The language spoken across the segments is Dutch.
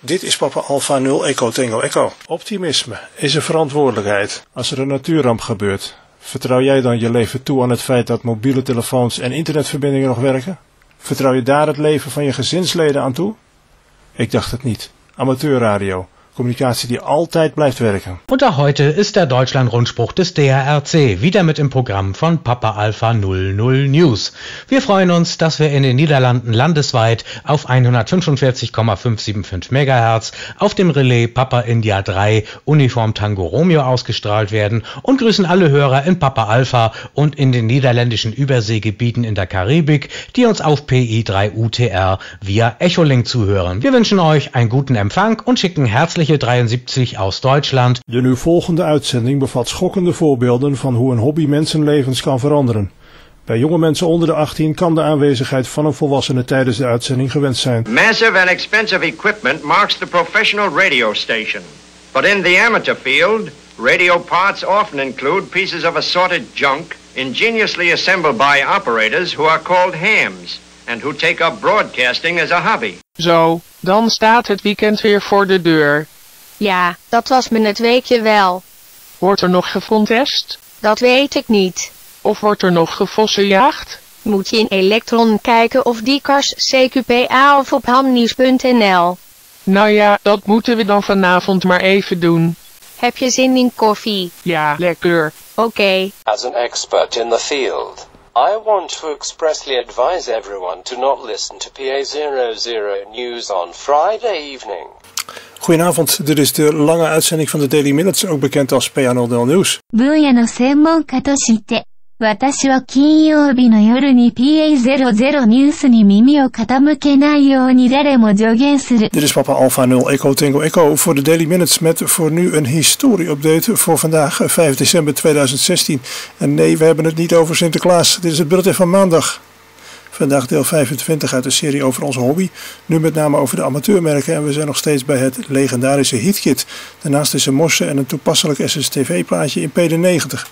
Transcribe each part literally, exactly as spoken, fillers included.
Dit is Papa Alpha nul Echo Tango Echo. Optimisme is een verantwoordelijkheid. Als er een natuurramp gebeurt, vertrouw jij dan je leven toe aan het feit dat mobiele telefoons en internetverbindingen nog werken? Vertrouw je daar het leven van je gezinsleden aan toe? Ik dacht het niet. Amateurradio. Kommunikatie, die altijd blijft werken. Und auch heute ist der Deutschland-Rundspruch des D R R C wieder mit im Programm von Papa Alpha null null News. Wir freuen uns, dass wir in den Niederlanden landesweit auf hundertfünfundvierzig Komma fünfhundertfünfundsiebzig Megahertz auf dem Relais Papa India drei Uniform Tango Romeo ausgestrahlt werden und grüßen alle Hörer in Papa Alpha und in den niederländischen Überseegebieten in der Karibik, die uns auf P I drei U T R via Echolink zuhören. Wir wünschen euch einen guten Empfang und schicken herzliche drieënzeventig aus Duitsland. De nu volgende uitzending bevat schokkende voorbeelden van hoe een hobby mensenlevens kan veranderen. Bij jonge mensen onder de achttien kan de aanwezigheid van een volwassene tijdens de uitzending gewenst zijn. Massive and expensive equipment marks the professional radio station. But in the amateur field, radio parts often include pieces of assorted junk ingeniously assembled by operators who are called hams and who take up broadcasting as a hobby. Zo, dan staat het weekend weer voor de deur. Ja, dat was me het weekje wel. Wordt er nog gefontest? Dat weet ik niet. Of wordt er nog gevossenjaagd? Moet je in Elektron kijken of die kars C Q P A of op hamnieuws punt n l. Nou ja, dat moeten we dan vanavond maar even doen. Heb je zin in koffie? Ja, lekker. Oké. Okay. As an expert in the field, I want to expressly advise everyone to not listen to P A zero zero News on Friday evening. Goedenavond, dit is de lange uitzending van de Daily Minutes, ook bekend als P A nul nul Nieuws. 分野の専門家として、私は金曜日の夜に P A zero zero ニュースに耳を傾けないように誰も助言する。 Dit is Papa Alpha nul Echo Tango Echo voor de Daily Minutes met voor nu een historie-update voor vandaag vijf december tweeduizend zestien. En nee, we hebben het niet over Sinterklaas, dit is het bulletin van maandag. Vandaag deel vijfentwintig uit de serie over onze hobby, nu met name over de amateurmerken en we zijn nog steeds bij het legendarische Heathkit. Daarnaast is er morsen en een toepasselijk S S T V-plaatje in P D negentig.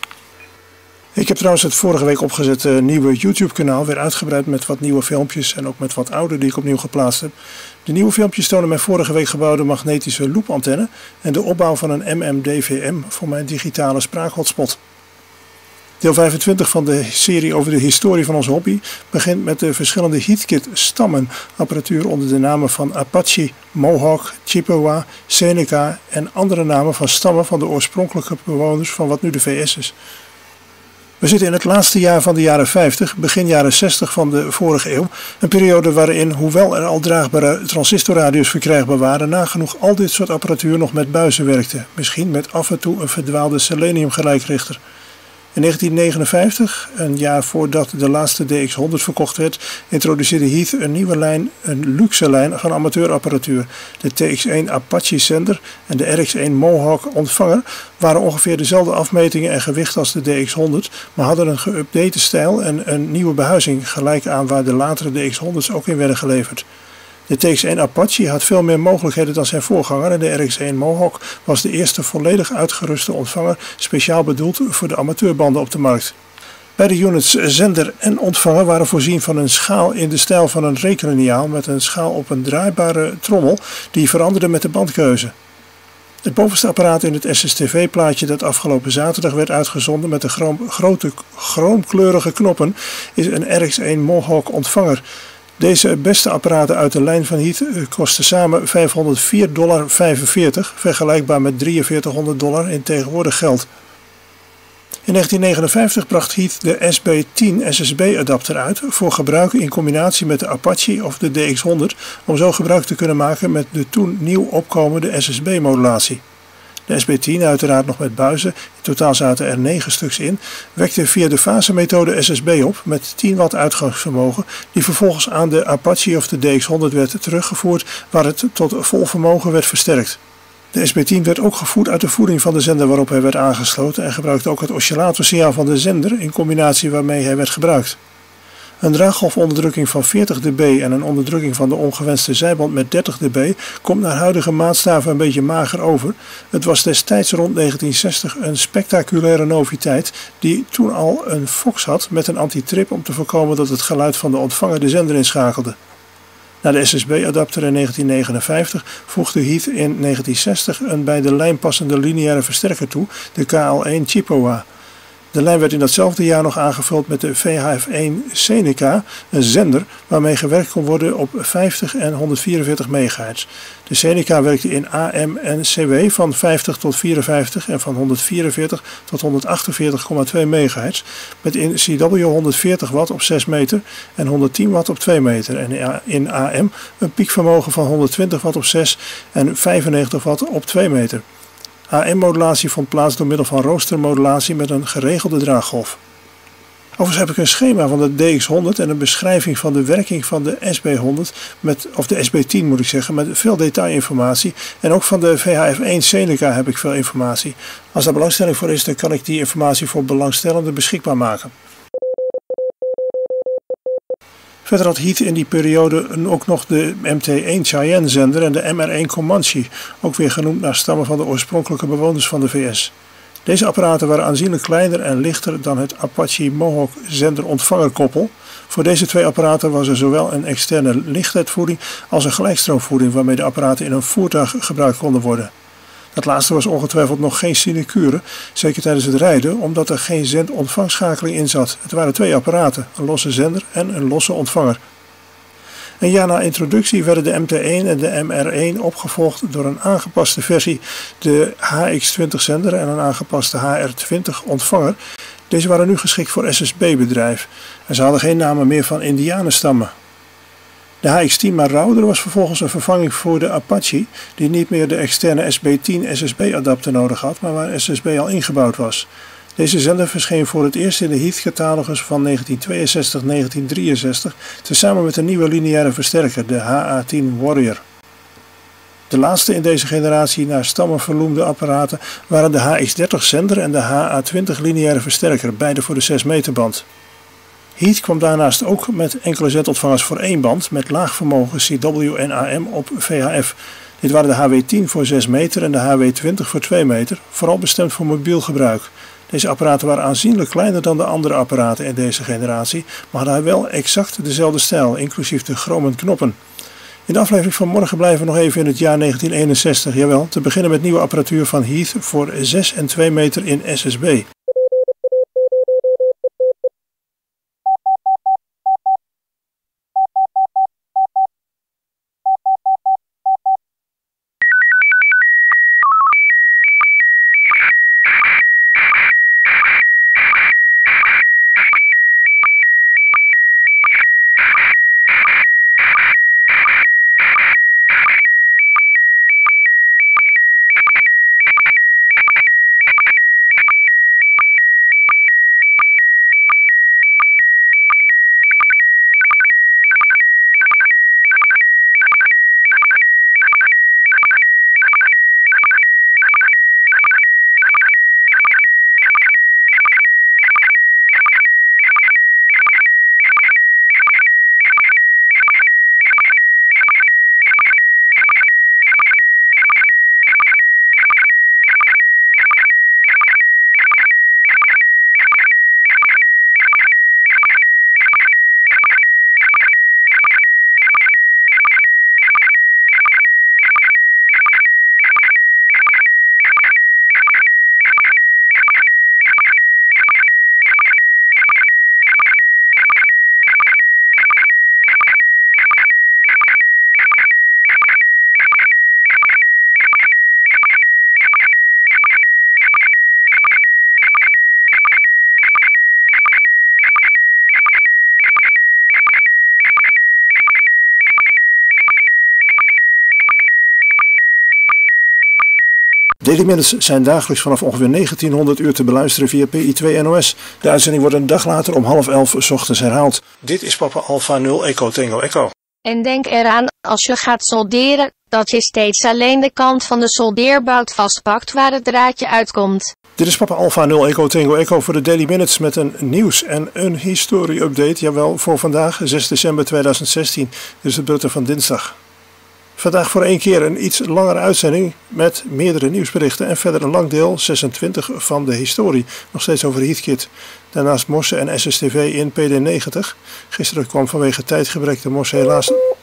Ik heb trouwens het vorige week opgezette nieuwe YouTube kanaal weer uitgebreid met wat nieuwe filmpjes en ook met wat oude die ik opnieuw geplaatst heb. De nieuwe filmpjes tonen mijn vorige week gebouwde magnetische loopantenne en de opbouw van een M M D V M voor mijn digitale spraakhotspot. Deel vijfentwintig van de serie over de historie van onze hobby begint met de verschillende Heathkit stammen, apparatuur onder de namen van Apache, Mohawk, Chippewa, Seneca en andere namen van stammen van de oorspronkelijke bewoners van wat nu de V S is. We zitten in het laatste jaar van de jaren vijftig, begin jaren zestig van de vorige eeuw. Een periode waarin, hoewel er al draagbare transistorradio's verkrijgbaar waren, nagenoeg al dit soort apparatuur nog met buizen werkte. Misschien met af en toe een verdwaalde seleniumgelijkrichter. In negentien negenenvijftig, een jaar voordat de laatste D X honderd verkocht werd, introduceerde Heath een nieuwe lijn, een luxe lijn van amateurapparatuur. De T X één Apache zender en de R X één Mohawk ontvanger waren ongeveer dezelfde afmetingen en gewicht als de D X honderd, maar hadden een geüpdate stijl en een nieuwe behuizing, gelijk aan waar de latere D X honderd's ook in werden geleverd. De T X één Apache had veel meer mogelijkheden dan zijn voorganger en de R X één Mohawk was de eerste volledig uitgeruste ontvanger speciaal bedoeld voor de amateurbanden op de markt. Beide units zender en ontvanger waren voorzien van een schaal in de stijl van een rekenliniaal met een schaal op een draaibare trommel die veranderde met de bandkeuze. Het bovenste apparaat in het S S T V-plaatje dat afgelopen zaterdag werd uitgezonden met de chroom, grote chroomkleurige knoppen is een R X één Mohawk ontvanger. Deze beste apparaten uit de lijn van Heath kosten samen vijfhonderdvier dollar vijfenveertig, vergelijkbaar met drieënveertighonderd dollar in tegenwoordig geld. In negentien negenenvijftig bracht Heath de S B tien S S B-adapter uit voor gebruik in combinatie met de Apache of de D X honderd om zo gebruik te kunnen maken met de toen nieuw opkomende S S B-modulatie. De S B tien, uiteraard nog met buizen, in totaal zaten er negen stuks in, wekte via de fasemethode S S B op met tien watt uitgangsvermogen, die vervolgens aan de Apache of de D X honderd werd teruggevoerd, waar het tot vol vermogen werd versterkt. De S B tien werd ook gevoed uit de voeding van de zender waarop hij werd aangesloten en gebruikte ook het oscillatorsignaal van de zender in combinatie waarmee hij werd gebruikt. Een draaggolfonderdrukking van veertig dB en een onderdrukking van de ongewenste zijband met dertig dB komt naar huidige maatstaven een beetje mager over. Het was destijds rond negentien zestig een spectaculaire noviteit die toen al een Fox had met een antitrip om te voorkomen dat het geluid van de ontvanger de zender inschakelde. Na de S S B-adapter in negentien negenenvijftig voegde Heath in negentien zestig een bij de lijn passende lineaire versterker toe, de K L één Chippewa. De lijn werd in datzelfde jaar nog aangevuld met de V H F één Seneca, een zender waarmee gewerkt kon worden op vijftig en honderdvierenveertig megahertz. De Seneca werkte in A M en C W van vijftig tot vierenvijftig en van honderdvierenveertig tot honderdachtenveertig komma twee megahertz, met in C W honderdveertig watt op zes meter en honderdtien watt op twee meter en in A M een piekvermogen van honderdtwintig watt op zes en vijfennegentig watt op twee meter. A M-modulatie vond plaats door middel van roostermodulatie met een geregelde draaggolf. Overigens heb ik een schema van de D X honderd en een beschrijving van de werking van de S B honderd, met, of de S B tien moet ik zeggen, met veel detailinformatie. En ook van de V H F één Seneca heb ik veel informatie. Als daar belangstelling voor is, dan kan ik die informatie voor belangstellenden beschikbaar maken. Verder had Heath in die periode ook nog de M T één Cheyenne-zender en de M R één Comanche, ook weer genoemd naar stammen van de oorspronkelijke bewoners van de V S. Deze apparaten waren aanzienlijk kleiner en lichter dan het Apache Mohawk zender-ontvangerkoppel. Voor deze twee apparaten was er zowel een externe lichtheidvoeding als een gelijkstroomvoeding waarmee de apparaten in een voertuig gebruikt konden worden. Dat laatste was ongetwijfeld nog geen sinecure, zeker tijdens het rijden, omdat er geen zend-ontvangschakeling in zat. Het waren twee apparaten, een losse zender en een losse ontvanger. Een jaar na introductie werden de M T één en de M R één opgevolgd door een aangepaste versie, de H X twintig zender en een aangepaste H R twintig ontvanger. Deze waren nu geschikt voor S S B-bedrijf en ze hadden geen namen meer van indianenstammen. De H X tien Marauder was vervolgens een vervanging voor de Apache, die niet meer de externe S B tien S S B-adapter nodig had, maar waar S S B al ingebouwd was. Deze zender verscheen voor het eerst in de Heath-catalogus van negentien tweeënzestig tot negentien drieënzestig, tezamen met een nieuwe lineaire versterker, de H A tien Warrior. De laatste in deze generatie naar stammen vernoemde apparaten waren de H X dertig zender en de H A twintig lineaire versterker, beide voor de zes meter band. Heath kwam daarnaast ook met enkele zentontvangers voor één band met laag vermogen C W en A M op V H F. Dit waren de H W tien voor zes meter en de H W twintig voor twee meter, vooral bestemd voor mobiel gebruik. Deze apparaten waren aanzienlijk kleiner dan de andere apparaten in deze generatie, maar hadden wel exact dezelfde stijl, inclusief de chromen knoppen. In de aflevering van morgen blijven we nog even in het jaar negentien eenenzestig, jawel, te beginnen met nieuwe apparatuur van Heath voor zes en twee meter in S S B. Daily Minutes zijn dagelijks vanaf ongeveer negentienhonderd uur te beluisteren via P I twee N O S. De uitzending wordt een dag later om half elf 's ochtends herhaald. Dit is Papa Alpha nul Echo Tango Echo. En denk eraan, als je gaat solderen, dat je steeds alleen de kant van de soldeerbout vastpakt waar het draadje uitkomt. Dit is Papa Alpha nul Echo Tango Echo voor de Daily Minutes met een nieuws- en een historie-update. Jawel, voor vandaag, zes december tweeduizend zestien. Dit is de bulletin van dinsdag. Vandaag voor één keer een iets langere uitzending met meerdere nieuwsberichten en verder een lang deel, zesentwintig, van de historie. Nog steeds over Heathkit. Daarnaast Morse en S S T V in P D negentig. Gisteren kwam vanwege tijdgebrek de Morse helaas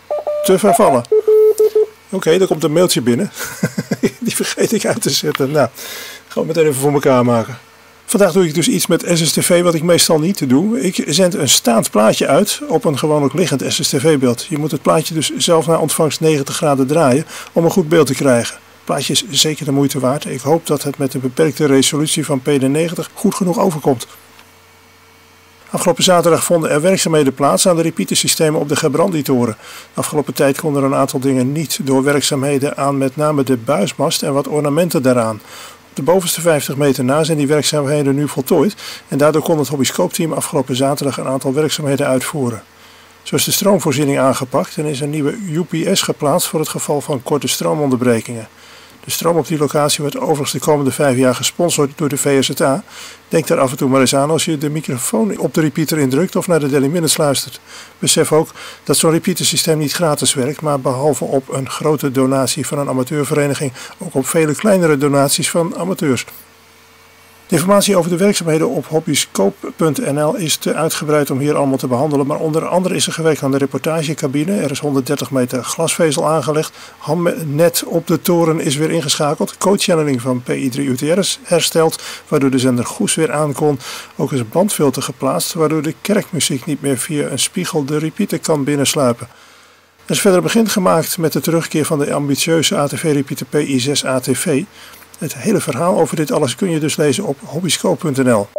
te vervallen. Oké, okay, er komt een mailtje binnen. Die vergeet ik uit te zetten. Nou, gewoon meteen even voor elkaar maken. Vandaag doe ik dus iets met S S T V wat ik meestal niet doe. Ik zend een staand plaatje uit op een gewoonlijk liggend S S T V-beeld. Je moet het plaatje dus zelf naar ontvangst negentig graden draaien om een goed beeld te krijgen. Het plaatje is zeker de moeite waard. Ik hoop dat het met een beperkte resolutie van P D negentig goed genoeg overkomt. Afgelopen zaterdag vonden er werkzaamheden plaats aan de repeatersystemen op de Gebrandi-toren. De afgelopen tijd konden er een aantal dingen niet door werkzaamheden aan met name de buismast en wat ornamenten daaraan. Op de bovenste vijftig meter na zijn die werkzaamheden nu voltooid en daardoor kon het Hobbyscope-team afgelopen zaterdag een aantal werkzaamheden uitvoeren. Zo is de stroomvoorziening aangepakt en is een nieuwe U P S geplaatst voor het geval van korte stroomonderbrekingen. De stroom op die locatie wordt overigens de komende vijf jaar gesponsord door de V S Z A. Denk daar af en toe maar eens aan als je de microfoon op de repeater indrukt of naar de Daily Minutes luistert. Besef ook dat zo'n repeatersysteem niet gratis werkt, maar behalve op een grote donatie van een amateurvereniging ook op vele kleinere donaties van amateurs. De informatie over de werkzaamheden op hobbyscope punt n l is te uitgebreid om hier allemaal te behandelen, maar onder andere is er gewerkt aan de reportagecabine. Er is honderddertig meter glasvezel aangelegd, hamnet op de toren is weer ingeschakeld, codechanneling van P I drie U T R is hersteld, waardoor de zender Goes weer aan kon. Ook is een bandfilter geplaatst, waardoor de kerkmuziek niet meer via een spiegel de repeater kan binnensluipen. Er is verder begin gemaakt met de terugkeer van de ambitieuze A T V-repeater P I zes A T V. Het hele verhaal over dit alles kun je dus lezen op hobbyscope punt n l.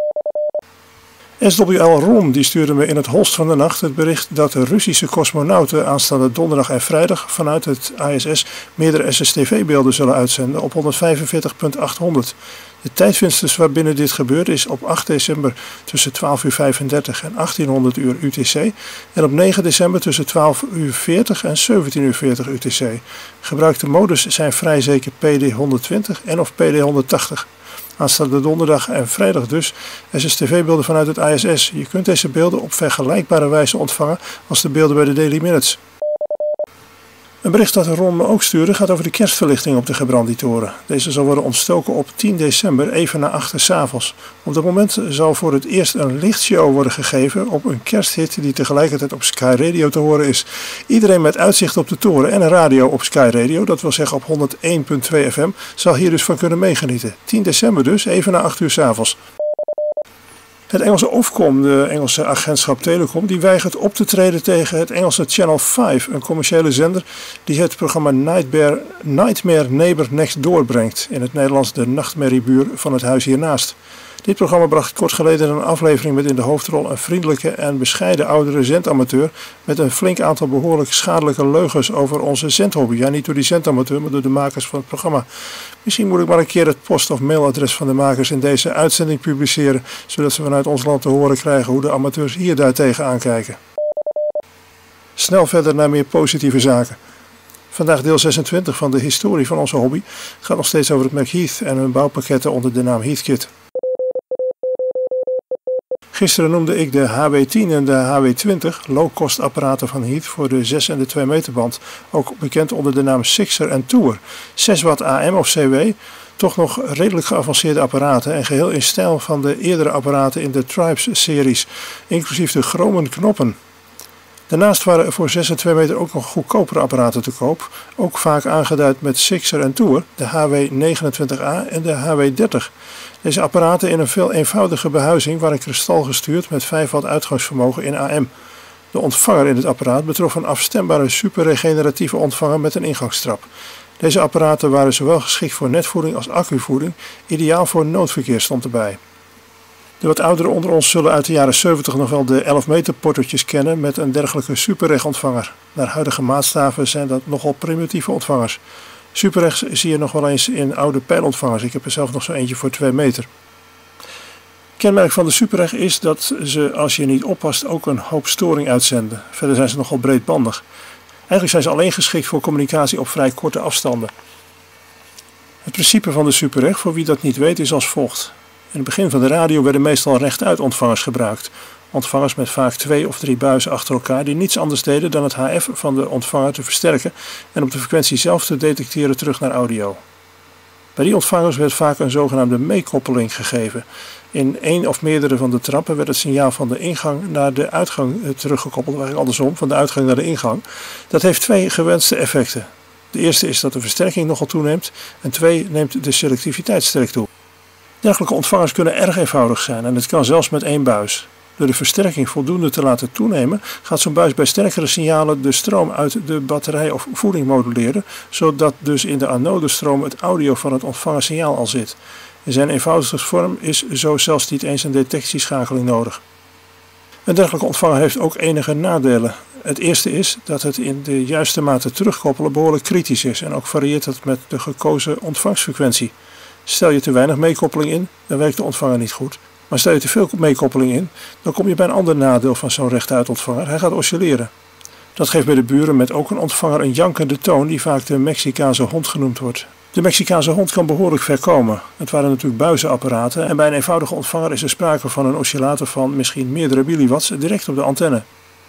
S W L Ron die stuurde me in het holst van de nacht het bericht dat de Russische cosmonauten aanstaande donderdag en vrijdag vanuit het I S S meerdere S S T V-beelden zullen uitzenden op honderdvijfenveertig punt achthonderd. De tijdvensters waarbinnen dit gebeurt is op acht december tussen twaalf uur vijfendertig en achttienhonderd uur U T C en op negen december tussen twaalf uur veertig en zeventien uur veertig U T C. Gebruikte modus zijn vrij zeker P D honderdtwintig en of P D honderdtachtig. Aanstaande donderdag en vrijdag dus S S T V-beelden vanuit het I S S. Je kunt deze beelden op vergelijkbare wijze ontvangen als de beelden bij de Daily Minutes. Een bericht dat Ron me ook stuurde gaat over de kerstverlichting op de Gebrandi-toren. Deze zal worden ontstoken op tien december, even na achter 's avonds. Op dat moment zal voor het eerst een lichtshow worden gegeven op een kersthit die tegelijkertijd op Sky Radio te horen is. Iedereen met uitzicht op de toren en een radio op Sky Radio, dat wil zeggen op honderdéén komma twee F M, zal hier dus van kunnen meegenieten. tien december dus, even na acht uur 's avonds. Het Engelse Ofcom, de Engelse agentschap Telecom, die weigert op te treden tegen het Engelse Channel vijf, een commerciële zender die het programma Nightmare, Nightmare Neighbor Next Door brengt, in het Nederlands de nachtmerriebuur van het huis hiernaast. Dit programma bracht kort geleden een aflevering met in de hoofdrol een vriendelijke en bescheiden oudere zendamateur met een flink aantal behoorlijk schadelijke leugens over onze zendhobby. Ja, niet door die zendamateur, maar door de makers van het programma. Misschien moet ik maar een keer het post- of mailadres van de makers in deze uitzending publiceren, zodat ze vanuit ons land te horen krijgen hoe de amateurs hier daartegen aankijken. Snel verder naar meer positieve zaken. Vandaag deel zesentwintig van de historie van onze hobby gaat nog steeds over het merk Heath en hun bouwpakketten onder de naam Heathkit. Gisteren noemde ik de H W tien en de H W twintig low-cost apparaten van Heath voor de zes en de twee meter band, ook bekend onder de naam Sixer en Tour. zes watt A M of C W, toch nog redelijk geavanceerde apparaten en geheel in stijl van de eerdere apparaten in de Tribes-series, inclusief de chromen knoppen. Daarnaast waren er voor zes en twee meter ook nog goedkopere apparaten te koop, ook vaak aangeduid met Sixer en Tour, de H W negenentwintig A en de H W dertig. Deze apparaten in een veel eenvoudige behuizing waren kristal gestuurd met vijf watt uitgangsvermogen in A M. De ontvanger in het apparaat betrof een afstembare superregeneratieve ontvanger met een ingangstrap. Deze apparaten waren zowel geschikt voor netvoeding als accuvoeding, ideaal voor noodverkeer stond erbij. De wat ouderen onder ons zullen uit de jaren zeventig nog wel de elf meter portootjes kennen met een dergelijke superreg ontvanger. Naar huidige maatstaven zijn dat nogal primitieve ontvangers. Superregs zie je nog wel eens in oude pijlontvangers. Ik heb er zelf nog zo eentje voor twee meter. Kenmerk van de superreg is dat ze, als je niet oppast, ook een hoop storing uitzenden. Verder zijn ze nogal breedbandig. Eigenlijk zijn ze alleen geschikt voor communicatie op vrij korte afstanden. Het principe van de superreg, voor wie dat niet weet, is als volgt. In het begin van de radio werden meestal rechtuit ontvangers gebruikt. Ontvangers met vaak twee of drie buizen achter elkaar die niets anders deden dan het H F van de ontvanger te versterken en op de frequentie zelf te detecteren terug naar audio. Bij die ontvangers werd vaak een zogenaamde meekoppeling gegeven. In één of meerdere van de trappen werd het signaal van de ingang naar de uitgang teruggekoppeld, eigenlijk andersom, van de uitgang naar de ingang. Dat heeft twee gewenste effecten. De eerste is dat de versterking nogal toeneemt en twee neemt de selectiviteit sterk toe. Dergelijke ontvangers kunnen erg eenvoudig zijn en het kan zelfs met één buis. Door de versterking voldoende te laten toenemen, gaat zo'n buis bij sterkere signalen de stroom uit de batterij of voeding moduleren, zodat dus in de anodestroom het audio van het ontvangen signaal al zit. In zijn eenvoudigste vorm is zo zelfs niet eens een detectieschakeling nodig. Een dergelijke ontvanger heeft ook enige nadelen. Het eerste is dat het in de juiste mate terugkoppelen behoorlijk kritisch is en ook varieert het met de gekozen ontvangstfrequentie. Stel je te weinig meekoppeling in, dan werkt de ontvanger niet goed. Maar stel je te veel meekoppeling in, dan kom je bij een ander nadeel van zo'n rechtuit ontvanger. Hij gaat oscilleren. Dat geeft bij de buren met ook een ontvanger een jankende toon die vaak de Mexicaanse hond genoemd wordt. De Mexicaanse hond kan behoorlijk ver komen. Het waren natuurlijk buizenapparaten en bij een eenvoudige ontvanger is er sprake van een oscillator van misschien meerdere milliwatts direct op de antenne.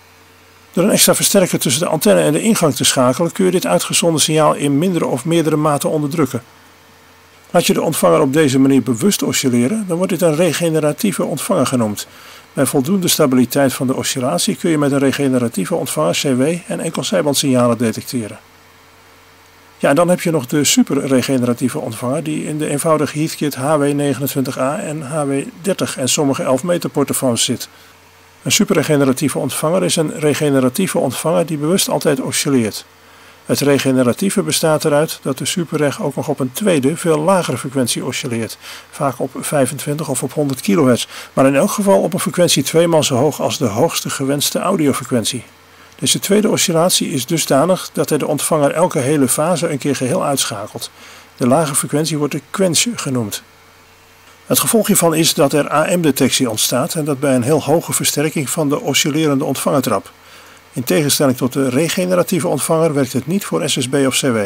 Door een extra versterker tussen de antenne en de ingang te schakelen kun je dit uitgezonden signaal in mindere of meerdere mate onderdrukken. Laat je de ontvanger op deze manier bewust oscilleren, dan wordt dit een regeneratieve ontvanger genoemd. Bij voldoende stabiliteit van de oscillatie kun je met een regeneratieve ontvanger C W en enkelzijbandsignalen detecteren. Ja, en dan heb je nog de superregeneratieve ontvanger die in de eenvoudige Heathkit H W negenentwintig A en H W dertig en sommige elf meter portofoons zit. Een superregeneratieve ontvanger is een regeneratieve ontvanger die bewust altijd oscilleert. Het regeneratieve bestaat eruit dat de superreg ook nog op een tweede, veel lagere frequentie oscilleert, vaak op vijfentwintig of op honderd kilohertz, maar in elk geval op een frequentie tweemaal zo hoog als de hoogste gewenste audiofrequentie. Deze tweede oscillatie is dusdanig dat hij de ontvanger elke hele fase een keer geheel uitschakelt. De lage frequentie wordt de quench genoemd. Het gevolg hiervan is dat er A M-detectie ontstaat en dat bij een heel hoge versterking van de oscillerende ontvangertrap. In tegenstelling tot de regeneratieve ontvanger werkt het niet voor S S B of C W.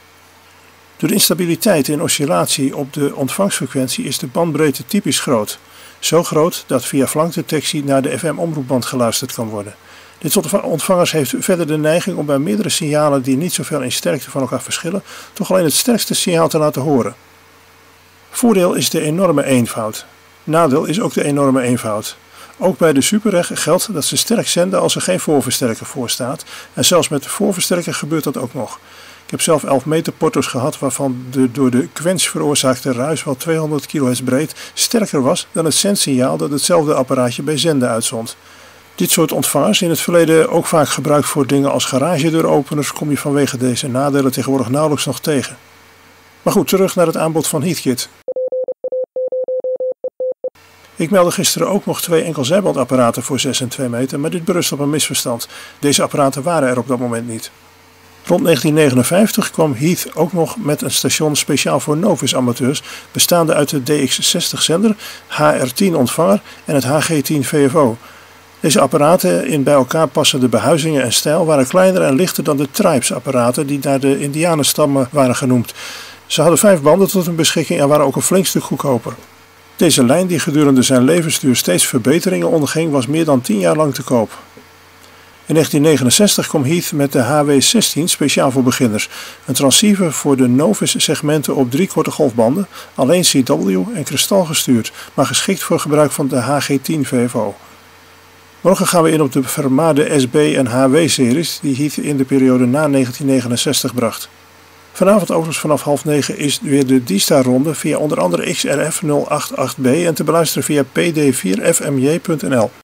Door de instabiliteit in oscillatie op de ontvangstfrequentie is de bandbreedte typisch groot. Zo groot dat via flankdetectie naar de F M-omroepband geluisterd kan worden. Dit soort ontvangers heeft verder de neiging om bij meerdere signalen die niet zoveel in sterkte van elkaar verschillen, toch alleen het sterkste signaal te laten horen. Voordeel is de enorme eenvoud. Nadeel is ook de enorme eenvoud. Ook bij de superreg geldt dat ze sterk zenden als er geen voorversterker voor staat. En zelfs met de voorversterker gebeurt dat ook nog. Ik heb zelf elf meter porto's gehad waarvan de door de quench veroorzaakte ruis wel tweehonderd kilohertz breed sterker was dan het zendsignaal dat hetzelfde apparaatje bij zenden uitzond. Dit soort ontvangers, in het verleden ook vaak gebruikt voor dingen als garagedeuropeners, kom je vanwege deze nadelen tegenwoordig nauwelijks nog tegen. Maar goed, terug naar het aanbod van Heathkit. Ik meldde gisteren ook nog twee enkelzijbandapparaten voor zes en twee meter, maar dit berust op een misverstand. Deze apparaten waren er op dat moment niet. Rond negentien negenenvijftig kwam Heath ook nog met een station speciaal voor Novus-amateurs, bestaande uit de D X zestig zender, H R tien ontvanger en het H G tien V F O. Deze apparaten in bij elkaar passende behuizingen en stijl waren kleiner en lichter dan de Tribes-apparaten die naar de Indianenstammen waren genoemd. Ze hadden vijf banden tot hun beschikking en waren ook een flink stuk goedkoper. Deze lijn, die gedurende zijn levensduur steeds verbeteringen onderging, was meer dan tien jaar lang te koop. In negentien negenenzestig kwam Heath met de H W zestien speciaal voor beginners. Een transceiver voor de Novus-segmenten op drie korte golfbanden, alleen C W en kristalgestuurd, maar geschikt voor gebruik van de H G tien V F O. Morgen gaan we in op de vermaarde S B en H W-series die Heath in de periode na negentien negenenzestig bracht. Vanavond overigens vanaf half negen is weer de D-Star-ronde via onder andere X R F nul acht acht B en te beluisteren via P D vier F M J punt N L.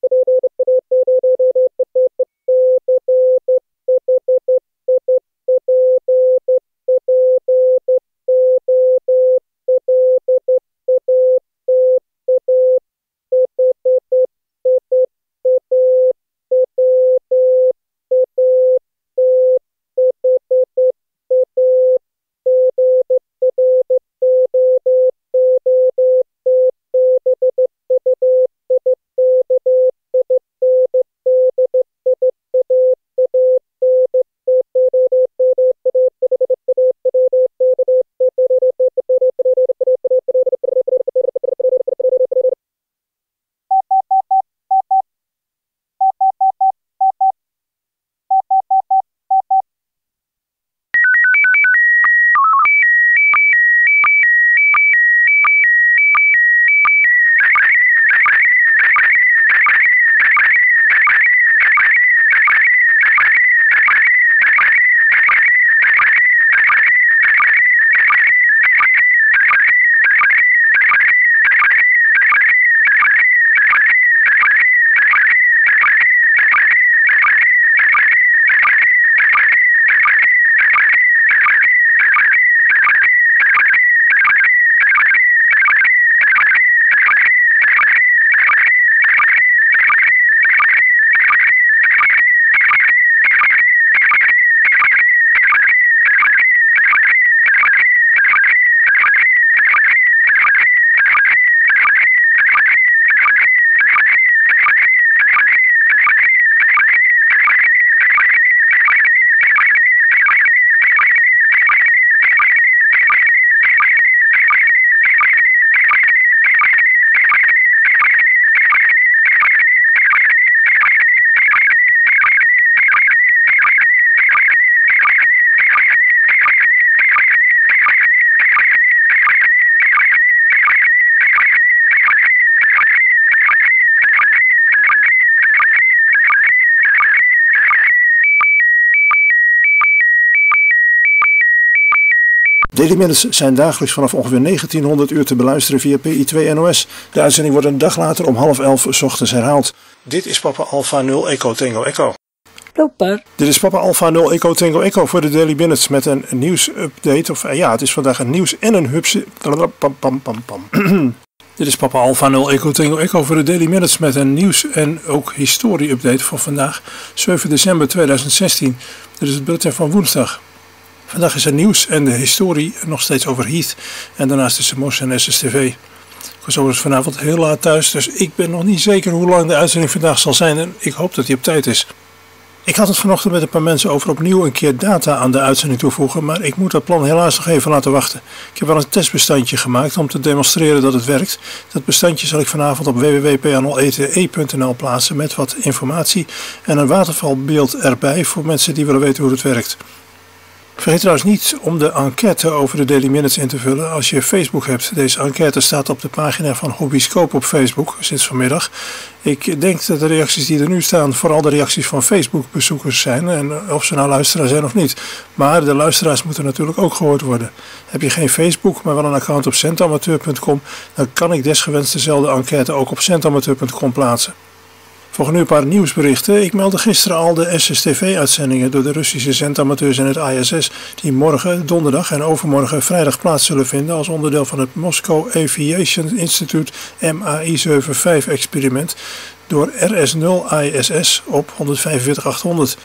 Daily Minutes zijn dagelijks vanaf ongeveer negentienhonderd uur te beluisteren via P I twee N O S. De uitzending wordt een dag later om half elf 's ochtends herhaald. Dit is Papa Alpha nul Echo Tango Echo. Blooper. Dit is Papa Alpha nul Echo Tango Echo voor de Daily Minutes met een nieuwsupdate. Of ja, het is vandaag een nieuws en een hupse. Pam, pam, pam, pam. Dit is Papa Alpha nul Echo Tango Echo voor de Daily Minutes met een nieuws en ook historie-update voor vandaag, zeven december tweeduizend zestien. Dit is het bulletin van woensdag. Vandaag is er nieuws en de historie nog steeds over Heath en daarnaast is er Mos en S S T V. Ik was overigens vanavond heel laat thuis, dus ik ben nog niet zeker hoe lang de uitzending vandaag zal zijn en ik hoop dat die op tijd is. Ik had het vanochtend met een paar mensen over opnieuw een keer data aan de uitzending toevoegen, maar ik moet dat plan helaas nog even laten wachten. Ik heb wel een testbestandje gemaakt om te demonstreren dat het werkt. Dat bestandje zal ik vanavond op w w w punt p a nul e t e punt n l plaatsen met wat informatie en een watervalbeeld erbij voor mensen die willen weten hoe het werkt. Vergeet trouwens niet om de enquête over de Daily Minutes in te vullen als je Facebook hebt. Deze enquête staat op de pagina van Hobbyscope op Facebook sinds vanmiddag. Ik denk dat de reacties die er nu staan vooral de reacties van Facebook-bezoekers zijn. En of ze nou luisteraar zijn of niet. Maar de luisteraars moeten natuurlijk ook gehoord worden. Heb je geen Facebook, maar wel een account op centamateur punt com, dan kan ik desgewenst dezelfde enquête ook op centamateur punt com plaatsen. Volgen nu een paar nieuwsberichten. Ik meldde gisteren al de S S T V-uitzendingen door de Russische zendamateurs en het I S S die morgen, donderdag en overmorgen vrijdag plaats zullen vinden als onderdeel van het Moscow Aviation Institute M A I vijfenzeventig experiment door R S nul I S S op honderdvijfenveertig achthonderd.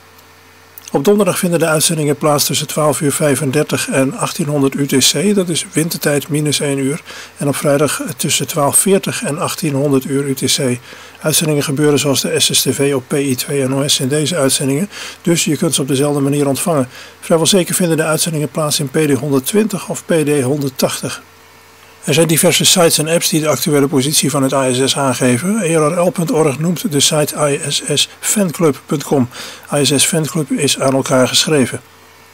Op donderdag vinden de uitzendingen plaats tussen twaalf uur vijfendertig en achttienhonderd U T C, dat is wintertijd minus één uur. En op vrijdag tussen twaalf veertig en achttienhonderd uur U T C. Uitzendingen gebeuren zoals de S S T V op P I twee N O S in deze uitzendingen, dus je kunt ze op dezelfde manier ontvangen. Vrijwel zeker vinden de uitzendingen plaats in P D honderdtwintig of P D honderdtachtig. Er zijn diverse sites en apps die de actuele positie van het I S S aangeven. E R R L punt org noemt de site I S S fanclub punt com. I S S Fanclub is aan elkaar geschreven.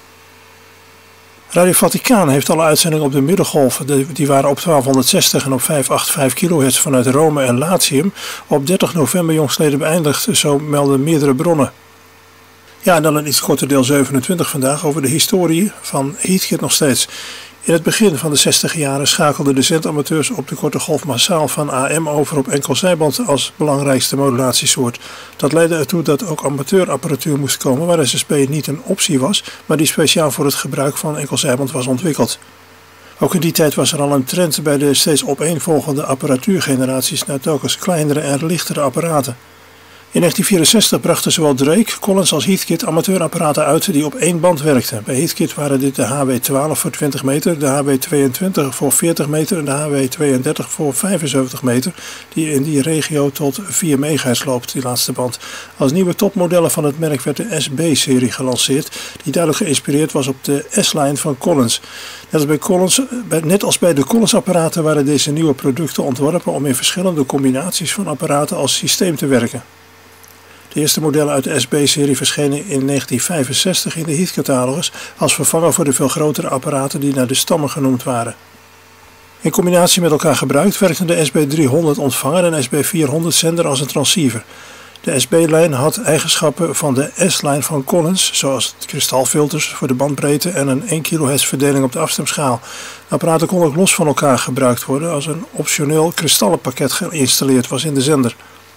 Radio Vaticaan heeft alle uitzendingen op de middengolf, die waren op twaalfhonderdzestig en op vijfhonderdvijfenachtig kilohertz vanuit Rome en Latium, op dertig november jongstleden beëindigd, zo melden meerdere bronnen. Ja, en dan een iets korter deel zevenentwintig vandaag over de historie van Heathkit nog steeds. In het begin van de zestiger jaren schakelden de zendamateurs op de korte golf massaal van A M over op enkelzijband als belangrijkste modulatiesoort. Dat leidde ertoe dat ook amateurapparatuur moest komen waar S S P niet een optie was, maar die speciaal voor het gebruik van enkelzijband was ontwikkeld. Ook in die tijd was er al een trend bij de steeds opeenvolgende apparatuurgeneraties naar telkens kleinere en lichtere apparaten. In negentien vierenzestig brachten zowel Drake, Collins als Heathkit amateurapparaten uit die op één band werkten. Bij Heathkit waren dit de H W twaalf voor twintig meter, de H W tweeëntwintig voor veertig meter en de H W tweeëndertig voor vijfenzeventig meter, die in die regio tot vier megahertz loopt, die laatste band. Als nieuwe topmodellen van het merk werd de S B-serie gelanceerd, die duidelijk geïnspireerd was op de S-lijn van Collins. Net als bij, Collins, net als bij de Collins-apparaten waren deze nieuwe producten ontworpen om in verschillende combinaties van apparaten als systeem te werken. De eerste modellen uit de S B-serie verschenen in negentien vijfenzestig in de Heath-catalogus als vervanger voor de veel grotere apparaten die naar de stammen genoemd waren. In combinatie met elkaar gebruikt werkten de S B driehonderd ontvanger en S B vierhonderd zender als een transceiver. De S B-lijn had eigenschappen van de S-lijn van Collins, zoals kristalfilters voor de bandbreedte en een één kilohertz verdeling op de afstemschaal. De apparaten konden ook los van elkaar gebruikt worden als een optioneel kristallenpakket geïnstalleerd was in de zender.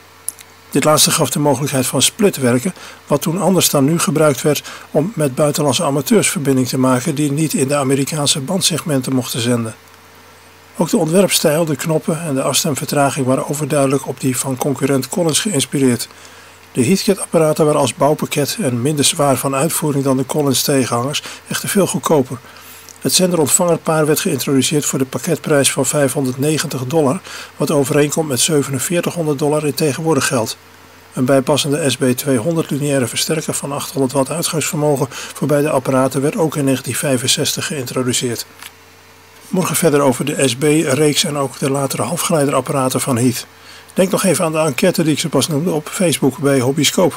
Dit laatste gaf de mogelijkheid van splitwerken, wat toen anders dan nu gebruikt werd om met buitenlandse amateurs verbinding te maken die niet in de Amerikaanse bandsegmenten mochten zenden. Ook de ontwerpstijl, de knoppen en de afstemvertraging waren overduidelijk op die van concurrent Collins geïnspireerd. De Heathkit-apparaten waren als bouwpakket en minder zwaar van uitvoering dan de Collins-tegenhangers, echter veel goedkoper. Het zender-ontvangerpaar werd geïntroduceerd voor de pakketprijs van vijfhonderdnegentig dollar, wat overeenkomt met zevenenveertighonderd dollar in tegenwoordig geld. Een bijpassende S B tweehonderd lineaire versterker van achthonderd watt uitgangsvermogen voor beide apparaten werd ook in negentien vijfenzestig geïntroduceerd. Morgen verder over de S B-reeks en ook de latere halfgeleiderapparaten van Heath. Denk nog even aan de enquête die ik zo pas noemde op Facebook bij Hobbyscope.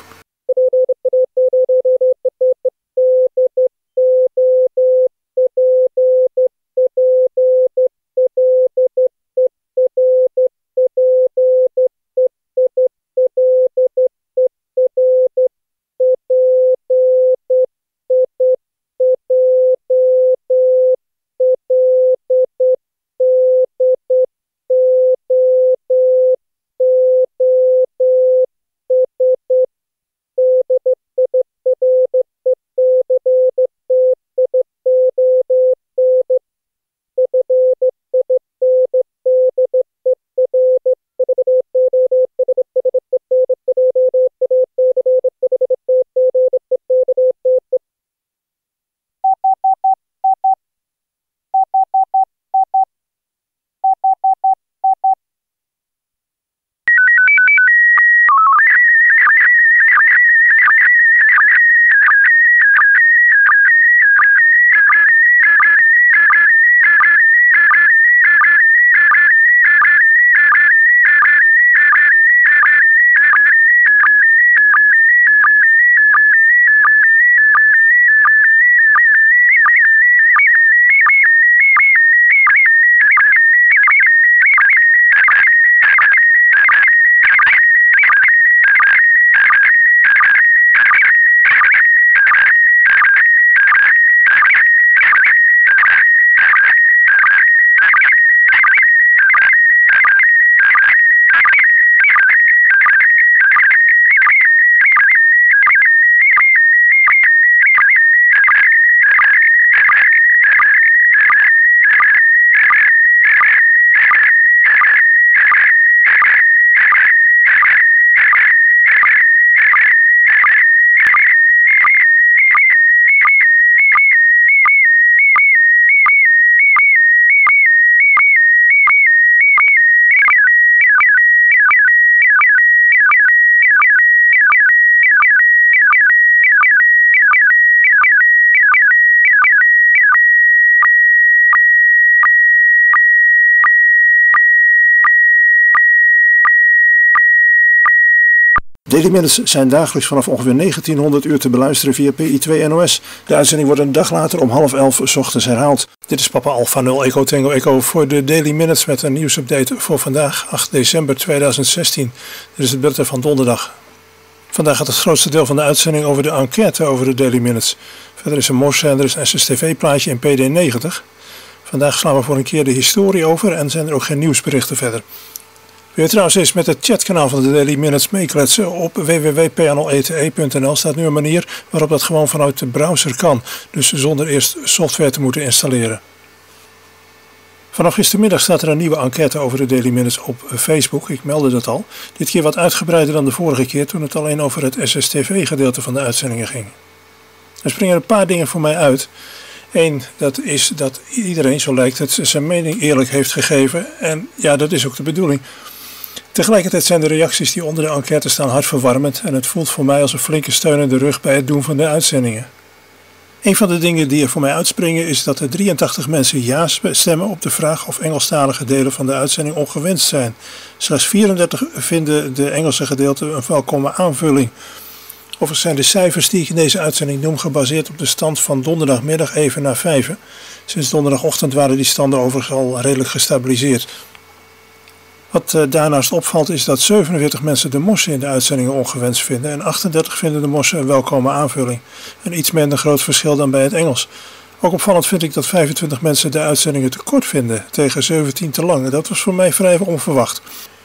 Daily Minutes zijn dagelijks vanaf ongeveer negentienhonderd uur te beluisteren via P I twee N O S. De uitzending wordt een dag later om half elf 's ochtends herhaald. Dit is Papa Alpha nul Echo Tango Echo voor de Daily Minutes met een nieuwsupdate voor vandaag, acht december tweeduizend zestien. Dit is het bulletin van donderdag. Vandaag gaat het grootste deel van de uitzending over de enquête over de Daily Minutes. Verder is er morse en er is een S S T V-plaatje in P D negentig. Vandaag slaan we voor een keer de historie over en zijn er ook geen nieuwsberichten verder. Wil je trouwens eens met het chatkanaal van de Daily Minutes meekletsen? Op w w w punt p n l e t e punt n l staat nu een manier waarop dat gewoon vanuit de browser kan. Dus zonder eerst software te moeten installeren. Vanaf gistermiddag staat er een nieuwe enquête over de Daily Minutes op Facebook. Ik meldde dat al. Dit keer wat uitgebreider dan de vorige keer toen het alleen over het S S T V-gedeelte van de uitzendingen ging. Er springen een paar dingen voor mij uit. Eén, dat is dat iedereen, zo lijkt het, zijn mening eerlijk heeft gegeven. En ja, dat is ook de bedoeling. Tegelijkertijd zijn de reacties die onder de enquête staan hartverwarmend en het voelt voor mij als een flinke steun in de rug bij het doen van de uitzendingen. Een van de dingen die er voor mij uitspringen is dat er drieëntachtig mensen ja stemmen op de vraag of Engelstalige delen van de uitzending ongewenst zijn. Slechts vierendertig vinden de Engelse gedeelte een welkome aanvulling. Overigens zijn de cijfers die ik in deze uitzending noem gebaseerd op de stand van donderdagmiddag even na vijven. Sinds donderdagochtend waren die standen overigens al redelijk gestabiliseerd. Wat uh, daarnaast opvalt is dat zevenenveertig mensen de morsen in de uitzendingen ongewenst vinden en achtendertig vinden de morsen een welkome aanvulling. Een iets minder groot verschil dan bij het Engels. Ook opvallend vind ik dat vijfentwintig mensen de uitzendingen te kort vinden, tegen zeventien te lang. Dat was voor mij vrij onverwacht.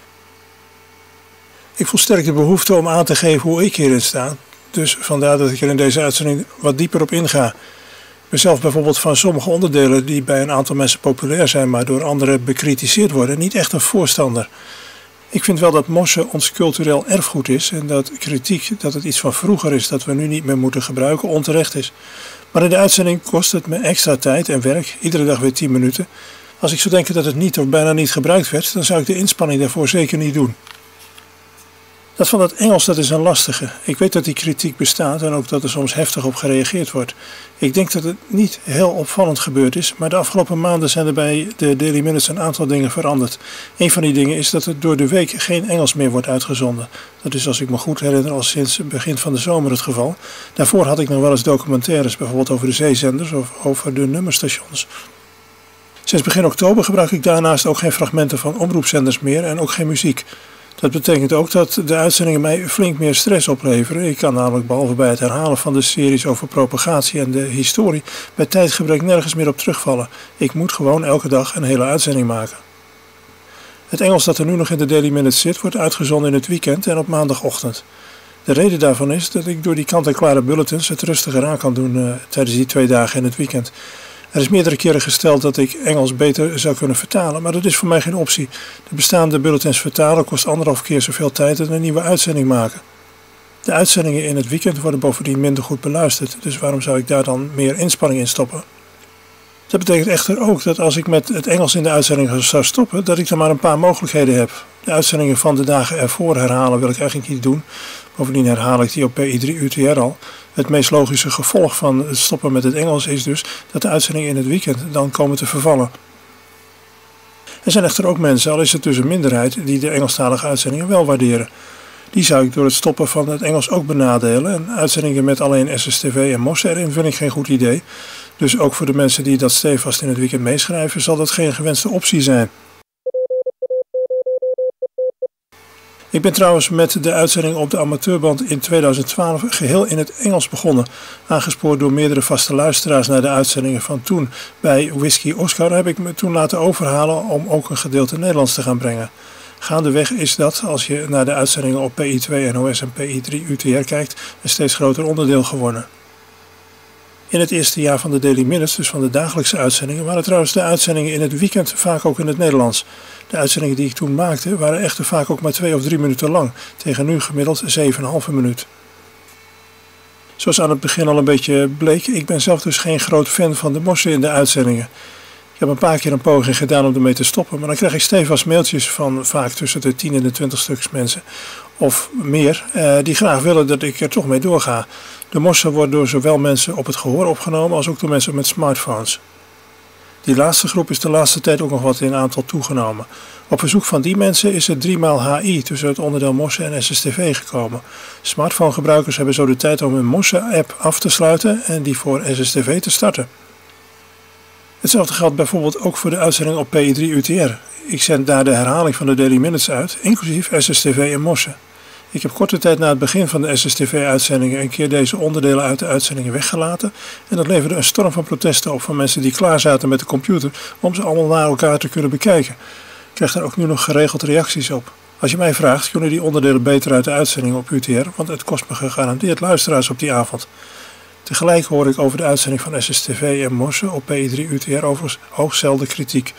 Ik voel sterk de behoefte om aan te geven hoe ik hierin sta. Dus vandaar dat ik er in deze uitzending wat dieper op inga. Mezelf bijvoorbeeld van sommige onderdelen die bij een aantal mensen populair zijn, maar door anderen bekritiseerd worden, niet echt een voorstander. Ik vind wel dat morsen ons cultureel erfgoed is en dat kritiek dat het iets van vroeger is dat we nu niet meer moeten gebruiken onterecht is. Maar in de uitzending kost het me extra tijd en werk, iedere dag weer tien minuten. Als ik zou denken dat het niet of bijna niet gebruikt werd, dan zou ik de inspanning daarvoor zeker niet doen. Dat van het Engels, dat is een lastige. Ik weet dat die kritiek bestaat en ook dat er soms heftig op gereageerd wordt. Ik denk dat het niet heel opvallend gebeurd is, maar de afgelopen maanden zijn er bij de Daily Minutes een aantal dingen veranderd. Een van die dingen is dat er door de week geen Engels meer wordt uitgezonden. Dat is, als ik me goed herinner, al sinds het begin van de zomer het geval. Daarvoor had ik nog wel eens documentaires, bijvoorbeeld over de zeezenders of over de nummerstations. Sinds begin oktober gebruik ik daarnaast ook geen fragmenten van omroepzenders meer en ook geen muziek. Dat betekent ook dat de uitzendingen mij flink meer stress opleveren. Ik kan namelijk behalve bij het herhalen van de series over propagatie en de historie bij tijdgebrek nergens meer op terugvallen. Ik moet gewoon elke dag een hele uitzending maken. Het Engels dat er nu nog in de Daily Minutes zit wordt uitgezonden in het weekend en op maandagochtend. De reden daarvan is dat ik door die kant-en-klare bulletins het rustiger aan kan doen uh, tijdens die twee dagen in het weekend. Er is meerdere keren gesteld dat ik Engels beter zou kunnen vertalen, maar dat is voor mij geen optie. De bestaande bulletins vertalen kost anderhalf keer zoveel tijd als een nieuwe uitzending maken. De uitzendingen in het weekend worden bovendien minder goed beluisterd, dus waarom zou ik daar dan meer inspanning in stoppen? Dat betekent echter ook dat als ik met het Engels in de uitzending zou stoppen, dat ik dan maar een paar mogelijkheden heb. De uitzendingen van de dagen ervoor herhalen wil ik eigenlijk niet doen. Bovendien herhaal ik die op P I drie U T R al. Het meest logische gevolg van het stoppen met het Engels is dus dat de uitzendingen in het weekend dan komen te vervallen. Er zijn echter ook mensen, al is het dus een minderheid, die de Engelstalige uitzendingen wel waarderen. Die zou ik door het stoppen van het Engels ook benadelen. En uitzendingen met alleen S S T V en morsen erin vind ik geen goed idee. Dus ook voor de mensen die dat stevast in het weekend meeschrijven zal dat geen gewenste optie zijn. Ik ben trouwens met de uitzending op de amateurband in tweeduizend twaalf geheel in het Engels begonnen. Aangespoord door meerdere vaste luisteraars naar de uitzendingen van toen. Bij Whisky Oscar heb ik me toen laten overhalen om ook een gedeelte Nederlands te gaan brengen. Gaandeweg is dat, als je naar de uitzendingen op P I twee N O S en P I drie U T R kijkt, een steeds groter onderdeel geworden. In het eerste jaar van de Daily Minutes, dus van de dagelijkse uitzendingen, waren trouwens de uitzendingen in het weekend vaak ook in het Nederlands. De uitzendingen die ik toen maakte waren echter vaak ook maar twee of drie minuten lang, tegen nu gemiddeld zeven komma vijf minuut. Zoals aan het begin al een beetje bleek, ik ben zelf dus geen groot fan van de morsen in de uitzendingen. Ik heb een paar keer een poging gedaan om ermee te stoppen, maar dan krijg ik stevast mailtjes van vaak tussen de tien en de twintig stuks mensen, of meer, eh, die graag willen dat ik er toch mee doorga. De morsen wordt door zowel mensen op het gehoor opgenomen als ook door mensen met smartphones. Die laatste groep is de laatste tijd ook nog wat in aantal toegenomen. Op verzoek van die mensen is er drie maal H I tussen het onderdeel Mosse en S S T V gekomen. Smartphonegebruikers hebben zo de tijd om hun Mosse-app af te sluiten en die voor S S T V te starten. Hetzelfde geldt bijvoorbeeld ook voor de uitzending op P I drie U T R. Ik zend daar de herhaling van de Daily Minutes uit, inclusief S S T V en Mosse. Ik heb korte tijd na het begin van de S S T V-uitzendingen een keer deze onderdelen uit de uitzendingen weggelaten en dat leverde een storm van protesten op van mensen die klaar zaten met de computer om ze allemaal naar elkaar te kunnen bekijken. Ik krijg daar ook nu nog geregeld reacties op. Als je mij vraagt, kunnen die onderdelen beter uit de uitzending op U T R, want het kost me gegarandeerd luisteraars op die avond. Tegelijk hoor ik over de uitzending van S S T V en Mosse op P I drie U T R overigens hoogst zelden kritiek.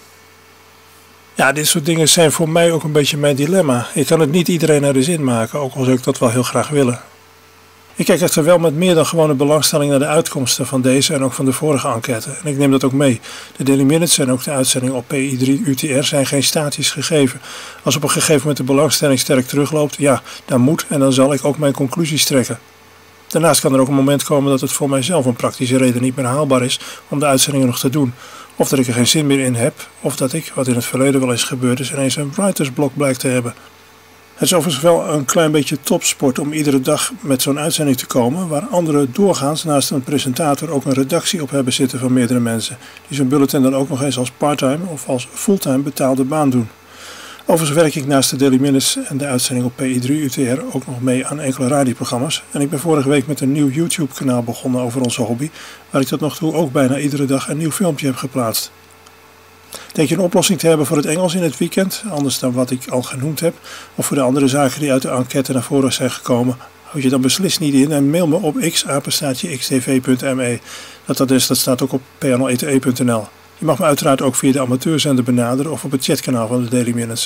Ja, dit soort dingen zijn voor mij ook een beetje mijn dilemma. Ik kan het niet iedereen naar de zin maken, ook al zou ik dat wel heel graag willen. Ik kijk echter wel met meer dan gewone belangstelling naar de uitkomsten van deze en ook van de vorige enquête. En ik neem dat ook mee. De Daily Minutes en ook de uitzending op P I drie U T R zijn geen statisch gegeven. Als op een gegeven moment de belangstelling sterk terugloopt, ja, dan moet en dan zal ik ook mijn conclusies trekken. Daarnaast kan er ook een moment komen dat het voor mijzelf een praktische reden niet meer haalbaar is om de uitzendingen nog te doen. Of dat ik er geen zin meer in heb, of dat ik, wat in het verleden wel eens gebeurd is, ineens een writersblok blijkt te hebben. Het is overigens wel een klein beetje topsport om iedere dag met zo'n uitzending te komen, waar anderen doorgaans naast een presentator ook een redactie op hebben zitten van meerdere mensen, die zo'n bulletin dan ook nog eens als parttime of als fulltime betaalde baan doen. Overigens werk ik naast de Daily Minutes en de uitzending op P I drie U T R ook nog mee aan enkele radioprogramma's. En ik ben vorige week met een nieuw YouTube kanaal begonnen over onze hobby, waar ik tot nog toe ook bijna iedere dag een nieuw filmpje heb geplaatst. Denk je een oplossing te hebben voor het Engels in het weekend, anders dan wat ik al genoemd heb, of voor de andere zaken die uit de enquête naar voren zijn gekomen, houd je dan beslist niet in en mail me op x apenstaartje x t v punt m e. Dat adres dat staat ook op p n l e t e punt n l. Je mag me uiteraard ook via de amateurzender benaderen of op het chatkanaal van de Daily Minutes.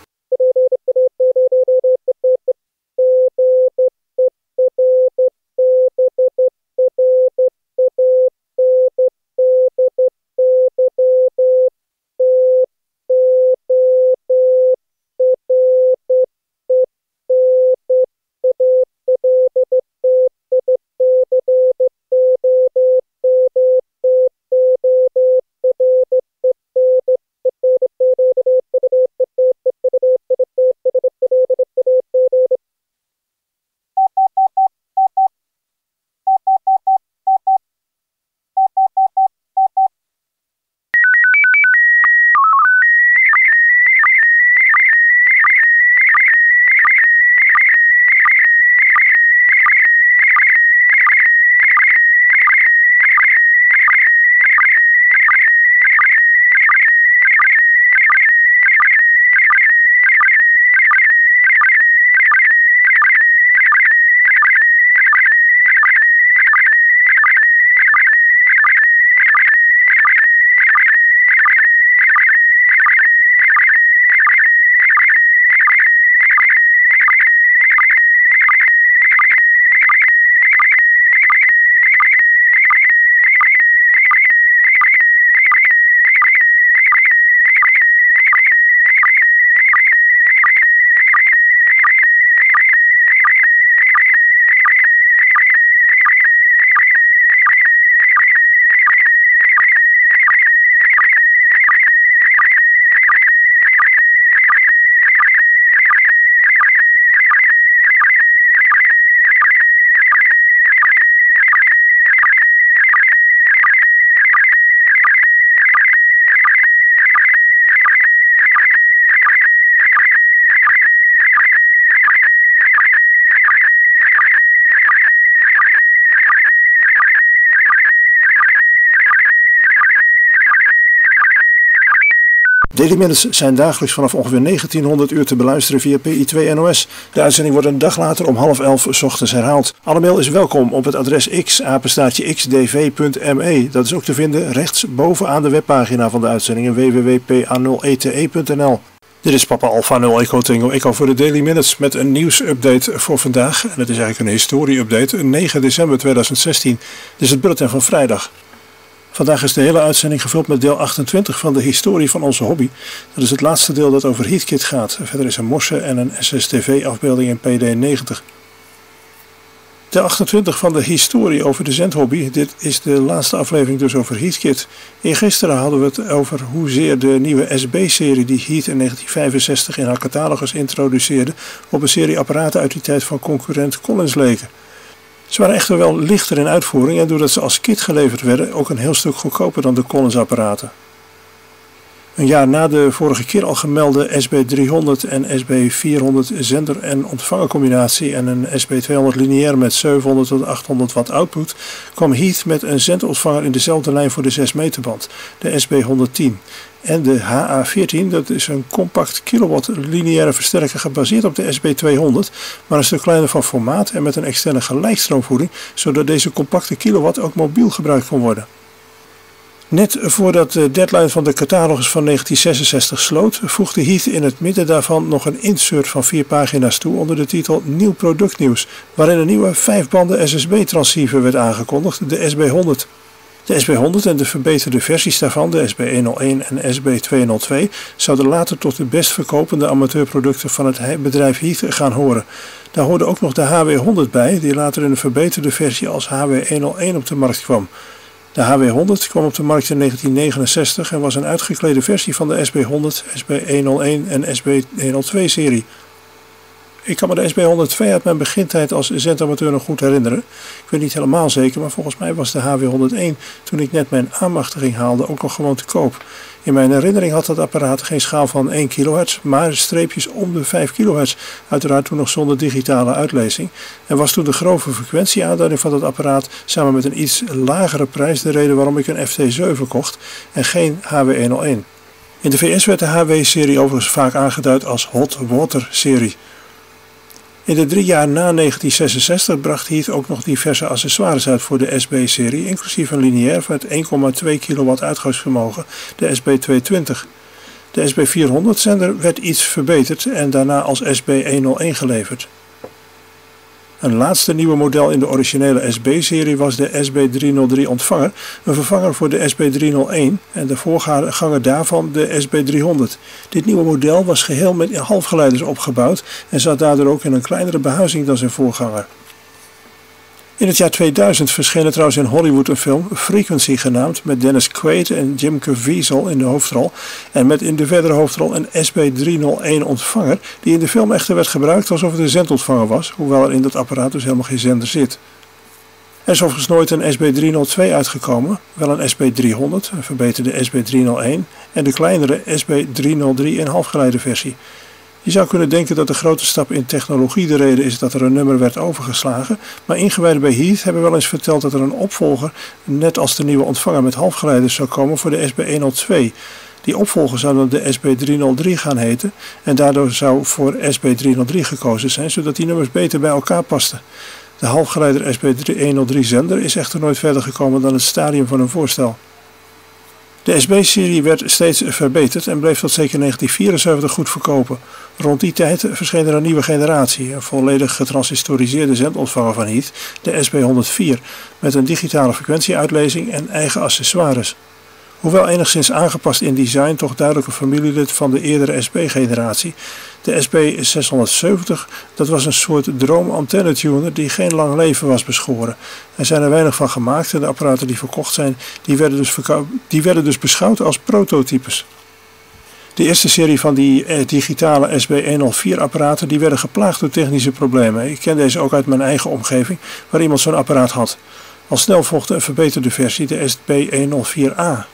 Daily Minutes zijn dagelijks vanaf ongeveer negentienhonderd uur te beluisteren via P I twee N O S. De uitzending wordt een dag later om half elf 's ochtends herhaald. Alle mail is welkom op het adres x apenstaartje x d v punt m e. Dat is ook te vinden rechts bovenaan de webpagina van de uitzendingen w w w punt p a nul e t e punt n l. Dit is Papa Alpha nul Echo Tango Echo voor de Daily Minutes met een nieuwsupdate voor vandaag. En het is eigenlijk een historie-update, negen december tweeduizend zestien. Dit is het bulletin van vrijdag. Vandaag is de hele uitzending gevuld met deel achtentwintig van de historie van onze hobby. Dat is het laatste deel dat over Heathkit gaat. Verder is er Mosse en een S S T V afbeelding in P D negentig. De achtentwintig van de historie over de zendhobby. Dit is de laatste aflevering dus over Heathkit. Eergisteren hadden we het over hoezeer de nieuwe S B-serie die Heath in negentien vijfenzestig in haar catalogus introduceerde op een serie apparaten uit die tijd van concurrent Collins leken. Ze waren echter wel lichter in uitvoering en doordat ze als kit geleverd werden ook een heel stuk goedkoper dan de Collins apparaten. Een jaar na de vorige keer al gemelde S B driehonderd en S B vierhonderd zender- en ontvangercombinatie en een S B tweehonderd lineair met zevenhonderd tot achthonderd watt output kwam Heath met een zendontvanger in dezelfde lijn voor de zes meter band, de S B honderdtien. En de H A veertien, dat is een compact kilowatt lineaire versterker gebaseerd op de S B tweehonderd, maar een stuk kleiner van formaat en met een externe gelijkstroomvoeding, zodat deze compacte kilowatt ook mobiel gebruikt kon worden. Net voordat de deadline van de catalogus van negentien zesenzestig sloot, voegde Heath in het midden daarvan nog een insert van vier pagina's toe onder de titel Nieuw productnieuws, waarin een nieuwe vijfbanden S S B-transceiver werd aangekondigd, de S B honderd. De S B honderd en de verbeterde versies daarvan, de S B honderdéén en S B tweehonderdtwee, zouden later tot de best verkopende amateurproducten van het bedrijf Heath gaan horen. Daar hoorde ook nog de H W honderd bij, die later in een verbeterde versie als H W honderdéén op de markt kwam. De H W honderd kwam op de markt in negentien negenenzestig en was een uitgeklede versie van de S B honderd, S B honderdéén en S B honderdtwee serie. Ik kan me de S B honderdtwee uit mijn begintijd als zendamateur nog goed herinneren. Ik weet niet helemaal zeker, maar volgens mij was de H W honderdéén toen ik net mijn aanmachtiging haalde ook nog gewoon te koop. In mijn herinnering had dat apparaat geen schaal van één kilohertz, maar streepjes om de vijf kilohertz, uiteraard toen nog zonder digitale uitlezing. En was toen de grove frequentieaanduiding van dat apparaat samen met een iets lagere prijs de reden waarom ik een F T zeven kocht en geen H W honderdéén. In de V S werd de H W-serie overigens vaak aangeduid als Hot Water-serie. In de drie jaar na negentien zesenzestig bracht Heath ook nog diverse accessoires uit voor de S B-serie, inclusief een lineair met één komma twee kilowatt uitgangsvermogen, de S B tweehonderdtwintig. De S B vierhonderd zender werd iets verbeterd en daarna als S B honderdéén geleverd. Een laatste nieuwe model in de originele S B-serie was de S B driehonderddrie ontvanger, een vervanger voor de S B driehonderdéén en de voorganger daarvan de S B driehonderd. Dit nieuwe model was geheel met halfgeleiders opgebouwd en zat daardoor ook in een kleinere behuizing dan zijn voorganger. In het jaar tweeduizend verscheen er trouwens in Hollywood een film, Frequency genaamd, met Dennis Quaid en Jim Caviezel in de hoofdrol en met in de verdere hoofdrol een S B driehonderdéén ontvanger die in de film echter werd gebruikt alsof het een zendontvanger was, hoewel er in dat apparaat dus helemaal geen zender zit. Er is overigens nooit een S B driehonderdtwee uitgekomen, wel een S B driehonderd, een verbeterde S B driehonderdéén en de kleinere S B driehonderddrie in halfgeleide versie. Je zou kunnen denken dat de grote stap in technologie de reden is dat er een nummer werd overgeslagen, maar ingewijden bij Heath hebben wel eens verteld dat er een opvolger, net als de nieuwe ontvanger met halfgeleiders, zou komen voor de S B honderdtwee. Die opvolger zou dan de S B driehonderddrie gaan heten en daardoor zou voor S B driehonderddrie gekozen zijn, zodat die nummers beter bij elkaar pasten. De halfgeleider S B honderddrie zender is echter nooit verder gekomen dan het stadium van een voorstel. De S B-serie werd steeds verbeterd en bleef tot zeker negentien vierenzeventig goed verkopen. Rond die tijd verscheen er een nieuwe generatie, een volledig getransistoriseerde zendontvanger van Heath, de S B honderdvier, met een digitale frequentieuitlezing en eigen accessoires. Hoewel enigszins aangepast in design, toch duidelijk een familielid van de eerdere S B-generatie. De S B zeshonderdzeventig, dat was een soort droom-antenne-tuner die geen lang leven was beschoren. Er zijn er weinig van gemaakt en de apparaten die verkocht zijn, die werden dus, die werden dus beschouwd als prototypes. De eerste serie van die eh, digitale S B honderdvier apparaten die werden geplaagd door technische problemen. Ik ken deze ook uit mijn eigen omgeving, waar iemand zo'n apparaat had. Al snel volgde een verbeterde versie, de S B honderdvier A.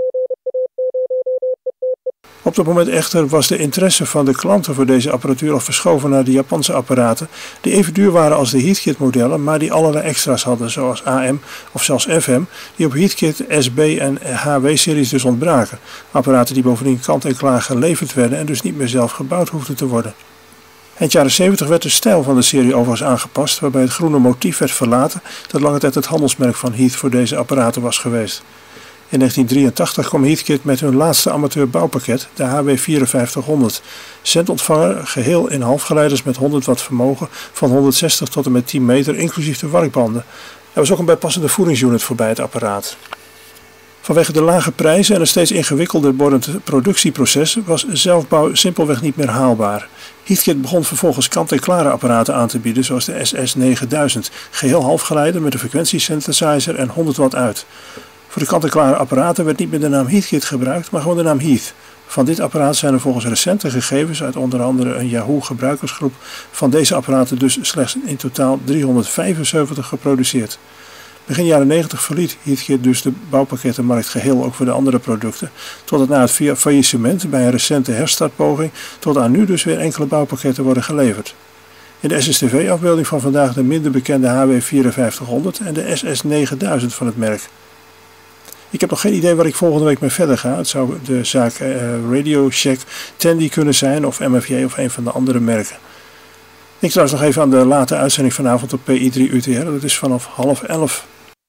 Op dat moment echter was de interesse van de klanten voor deze apparatuur al verschoven naar de Japanse apparaten, die even duur waren als de Heathkit modellen, maar die allerlei extra's hadden, zoals A M of zelfs F M, die op Heathkit, S B en H W-series dus ontbraken. Apparaten die bovendien kant en klaar geleverd werden en dus niet meer zelf gebouwd hoefden te worden. Eind jaren zeventig werd de stijl van de serie overigens aangepast, waarbij het groene motief werd verlaten dat lange tijd het handelsmerk van Heath voor deze apparaten was geweest. In negentien drieëntachtig kwam Heathkit met hun laatste amateurbouwpakket, de H W vierenvijftighonderd. Zendontvanger, geheel in halfgeleiders met honderd watt vermogen van honderdzestig tot en met tien meter, inclusief de warkbanden. Er was ook een bijpassende voedingsunit voor bij het apparaat. Vanwege de lage prijzen en een steeds ingewikkelder wordend productieproces was zelfbouw simpelweg niet meer haalbaar. Heathkit begon vervolgens kant-en-klare apparaten aan te bieden zoals de S S negenduizend, geheel halfgeleider met een frequentiesynthesizer en honderd watt uit. Voor de kant-en-klare apparaten werd niet meer de naam Heathkit gebruikt, maar gewoon de naam Heath. Van dit apparaat zijn er volgens recente gegevens uit onder andere een Yahoo gebruikersgroep van deze apparaten dus slechts in totaal driehonderdvijfenzeventig geproduceerd. Begin jaren negentig verliet Heathkit dus de bouwpakkettenmarkt geheel ook voor de andere producten, totdat na het faillissement bij een recente herstartpoging tot aan nu dus weer enkele bouwpakketten worden geleverd. In de S S T V-afbeelding van vandaag de minder bekende H W vierenvijftighonderd en de S S negenduizend van het merk. Ik heb nog geen idee waar ik volgende week mee verder ga. Het zou de zaak uh, Radio Shack, Tandy kunnen zijn of M F J of een van de andere merken. Ik trouwens nog even aan de late uitzending vanavond op P I drie U T R. Dat is vanaf half elf.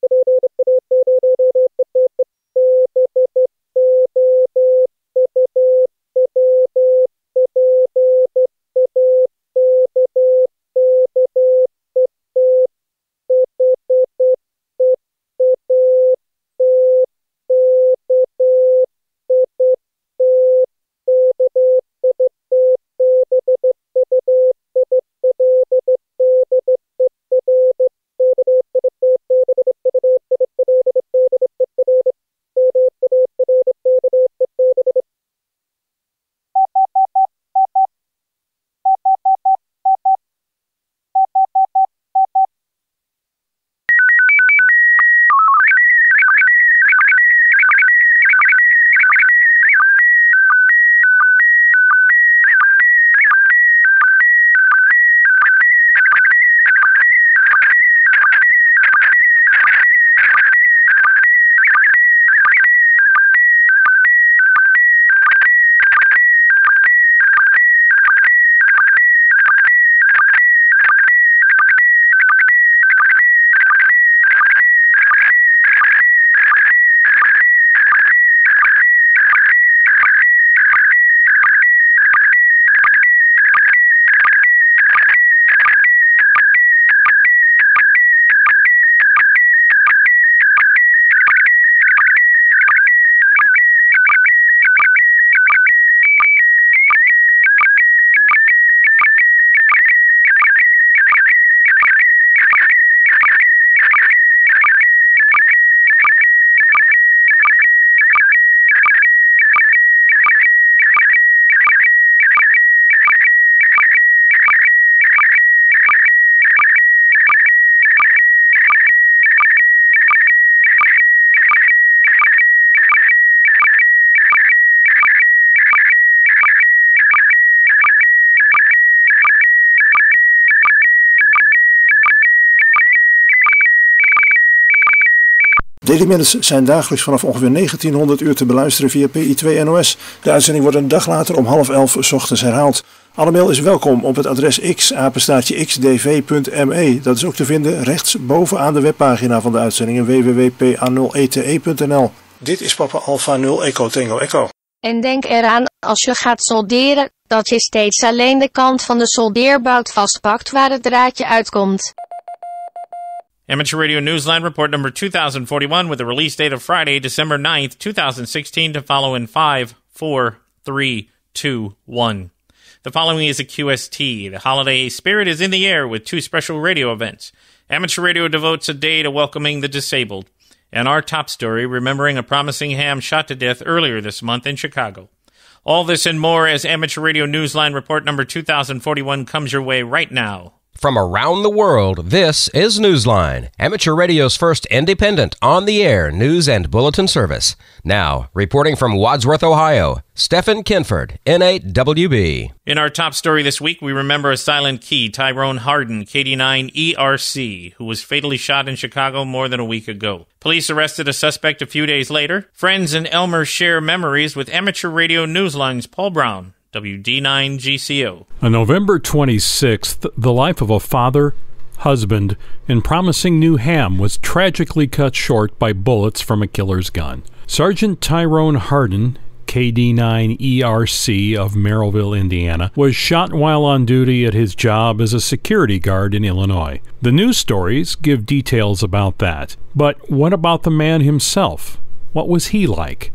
Daily Minutes zijn dagelijks vanaf ongeveer negentienhonderd uur te beluisteren via P I twee N O S. De uitzending wordt een dag later om half elf 's ochtends herhaald. Alle mail is welkom op het adres x, apenstaartje x d v punt m e. Dat is ook te vinden rechts bovenaan de webpagina van de uitzendingen w w w punt p a nul e t e punt n l. Dit is Papa Alpha nul Echo Tango Echo. En denk eraan, als je gaat solderen, dat je steeds alleen de kant van de soldeerbout vastpakt waar het draadje uitkomt. Amateur Radio Newsline Report number two thousand forty-one with a release date of Friday, December ninth, twenty sixteen to follow in five, four, three, two, one. The following is a Q S T. The holiday spirit is in the air with two special radio events. Amateur Radio devotes a day to welcoming the disabled. And our top story, remembering a promising ham shot to death earlier this month in Chicago. All this and more as Amateur Radio Newsline Report number two thousand forty-one comes your way right now. From around the world, this is Newsline, Amateur Radio's first independent, on-the-air news and bulletin service. Now, reporting from Wadsworth, Ohio, Stephen Kinford, N eight W B. In our top story this week, we remember a silent key, Tyrone Harden, K D nine E R C, who was fatally shot in Chicago more than a week ago. Police arrested a suspect a few days later. Friends in Elmer share memories with Amateur Radio Newsline's Paul Brown. W D nine G C O. On November twenty-sixth, the life of a father, husband, and promising new ham was tragically cut short by bullets from a killer's gun. Sergeant Tyrone Harden, K D nine E R C of Merrillville, Indiana, was shot while on duty at his job as a security guard in Illinois. The news stories give details about that. But what about the man himself? What was he like?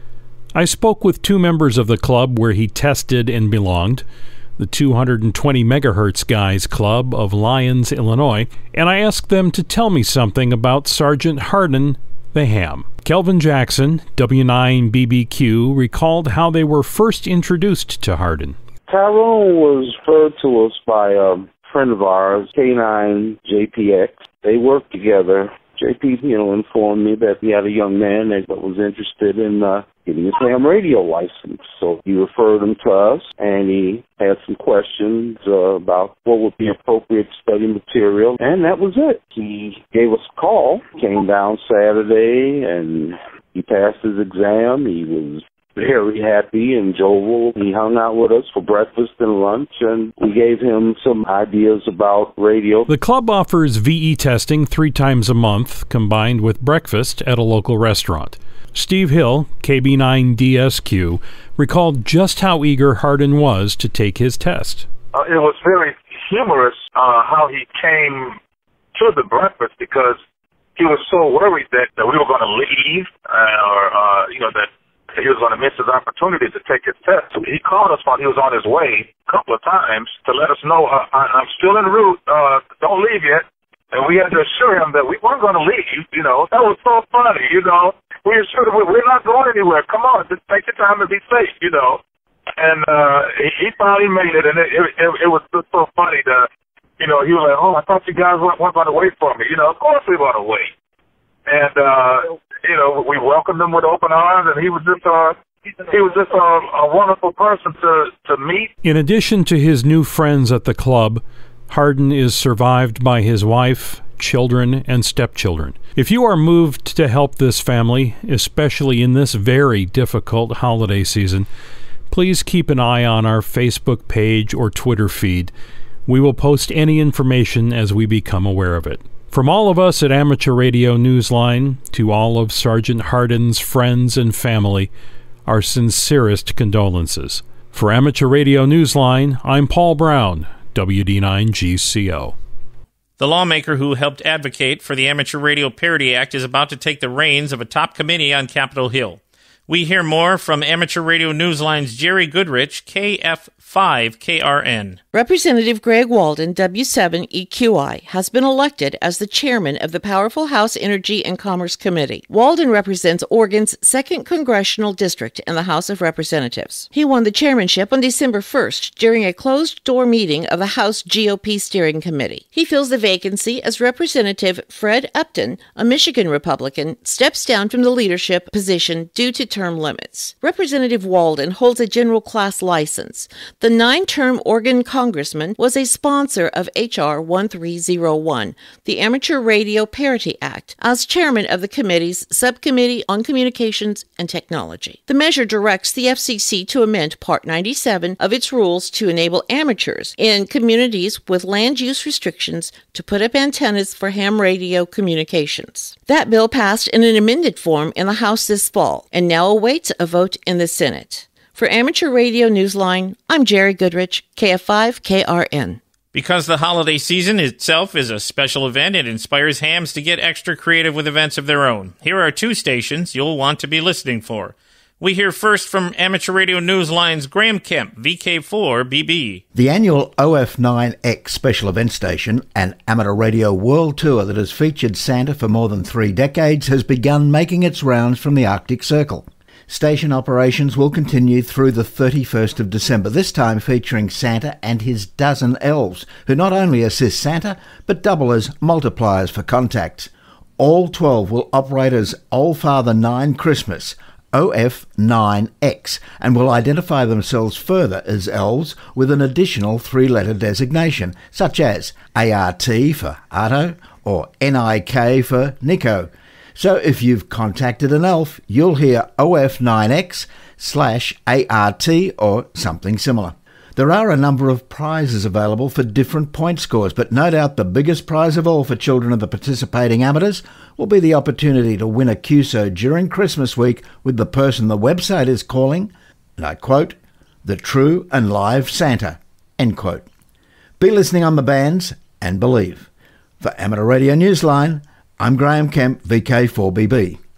I spoke with two members of the club where he tested and belonged, the two hundred twenty megahertz Guys Club of Lyons, Illinois, and I asked them to tell me something about Sergeant Hardin the Ham. Kelvin Jackson, W nine B B Q, recalled how they were first introduced to Hardin. Tyrone was referred to us by a friend of ours, K nine J P X. They worked together. J P, you know, informed me that he had a young man that was interested in uh, getting his ham radio license. So he referred him to us, and he had some questions uh, about what would be appropriate study material, and that was it. He gave us a call, came down Saturday, and he passed his exam. He was very happy and jovial. He hung out with us for breakfast and lunch, and we gave him some ideas about radio. The club offers V E testing three times a month, combined with breakfast at a local restaurant. Steve Hill, K B nine D S Q, recalled just how eager Hardin was to take his test. Uh, it was very humorous uh, how he came to the breakfast, because he was so worried that, that we were going to leave, uh, or, uh, you know, that he was going to miss his opportunity to take his test. So he called us while he was on his way a couple of times to let us know, uh, I, I'm still en route, uh, don't leave yet. And we had to assure him that we weren't going to leave, you know. That was so funny, you know. We assured him we're not going anywhere. Come on, just take your time and be safe, you know. And uh, he, he finally made it, and it, it, it, it was just so funny to, you know, he was like, oh, I thought you guys weren't, weren't going to wait for me. You know, of course we want to wait. And, uh, you know, we welcomed him with open arms, and he was just uh, he was just a, a wonderful person to, to meet. In addition to his new friends at the club, Hardin is survived by his wife, children, and stepchildren. If you are moved to help this family, especially in this very difficult holiday season, please keep an eye on our Facebook page or Twitter feed. We will post any information as we become aware of it. From all of us at Amateur Radio Newsline to all of Sergeant Hardin's friends and family, our sincerest condolences. For Amateur Radio Newsline, I'm Paul Brown, W D nine G C O. The lawmaker who helped advocate for the Amateur Radio Parity Act is about to take the reins of a top committee on Capitol Hill. We hear more from Amateur Radio Newsline's Jerry Goodrich, K F five K R N. Representative Greg Walden, W seven E Q I, has been elected as the chairman of the powerful House Energy and Commerce Committee. Walden represents Oregon's second congressional district in the House of Representatives. He won the chairmanship on December first during a closed-door meeting of the House G O P Steering Committee. He fills the vacancy as Representative Fred Upton, a Michigan Republican, steps down from the leadership position due to term limits. Representative Walden holds a general class license. The nine-term Oregon congressman was a sponsor of H R thirteen oh one, the Amateur Radio Parity Act, as chairman of the committee's Subcommittee on Communications and Technology. The measure directs the F C C to amend Part ninety-seven of its rules to enable amateurs in communities with land use restrictions to put up antennas for ham radio communications. That bill passed in an amended form in the House this fall and now awaits a vote in the Senate. For Amateur Radio Newsline, I'm Jerry Goodrich, K F five K R N. Because the holiday season itself is a special event, it inspires hams to get extra creative with events of their own. Here are two stations you'll want to be listening for. We hear first from Amateur Radio Newsline's Graham Kemp, V K four B B. The annual O F nine X special event station, an amateur radio world tour that has featured Santa for more than three decades, has begun making its rounds from the Arctic Circle. Station operations will continue through the thirty-first of December, this time featuring Santa and his dozen elves, who not only assist Santa, but double as multipliers for contacts. All twelve will operate as All Father nine Christmas, O F nine X, and will identify themselves further as elves with an additional three-letter designation, such as A R T for Arto or N I K for Nico. So if you've contacted an elf, you'll hear O F nine X slash A R T or something similar. There are a number of prizes available for different point scores, but no doubt the biggest prize of all for children of the participating amateurs will be the opportunity to win a Q S O during Christmas week with the person the website is calling, and I quote, the true and live Santa, end quote. Be listening on the bands and believe. For Amateur Radio Newsline, I'm Graham Kemp, V K four B B.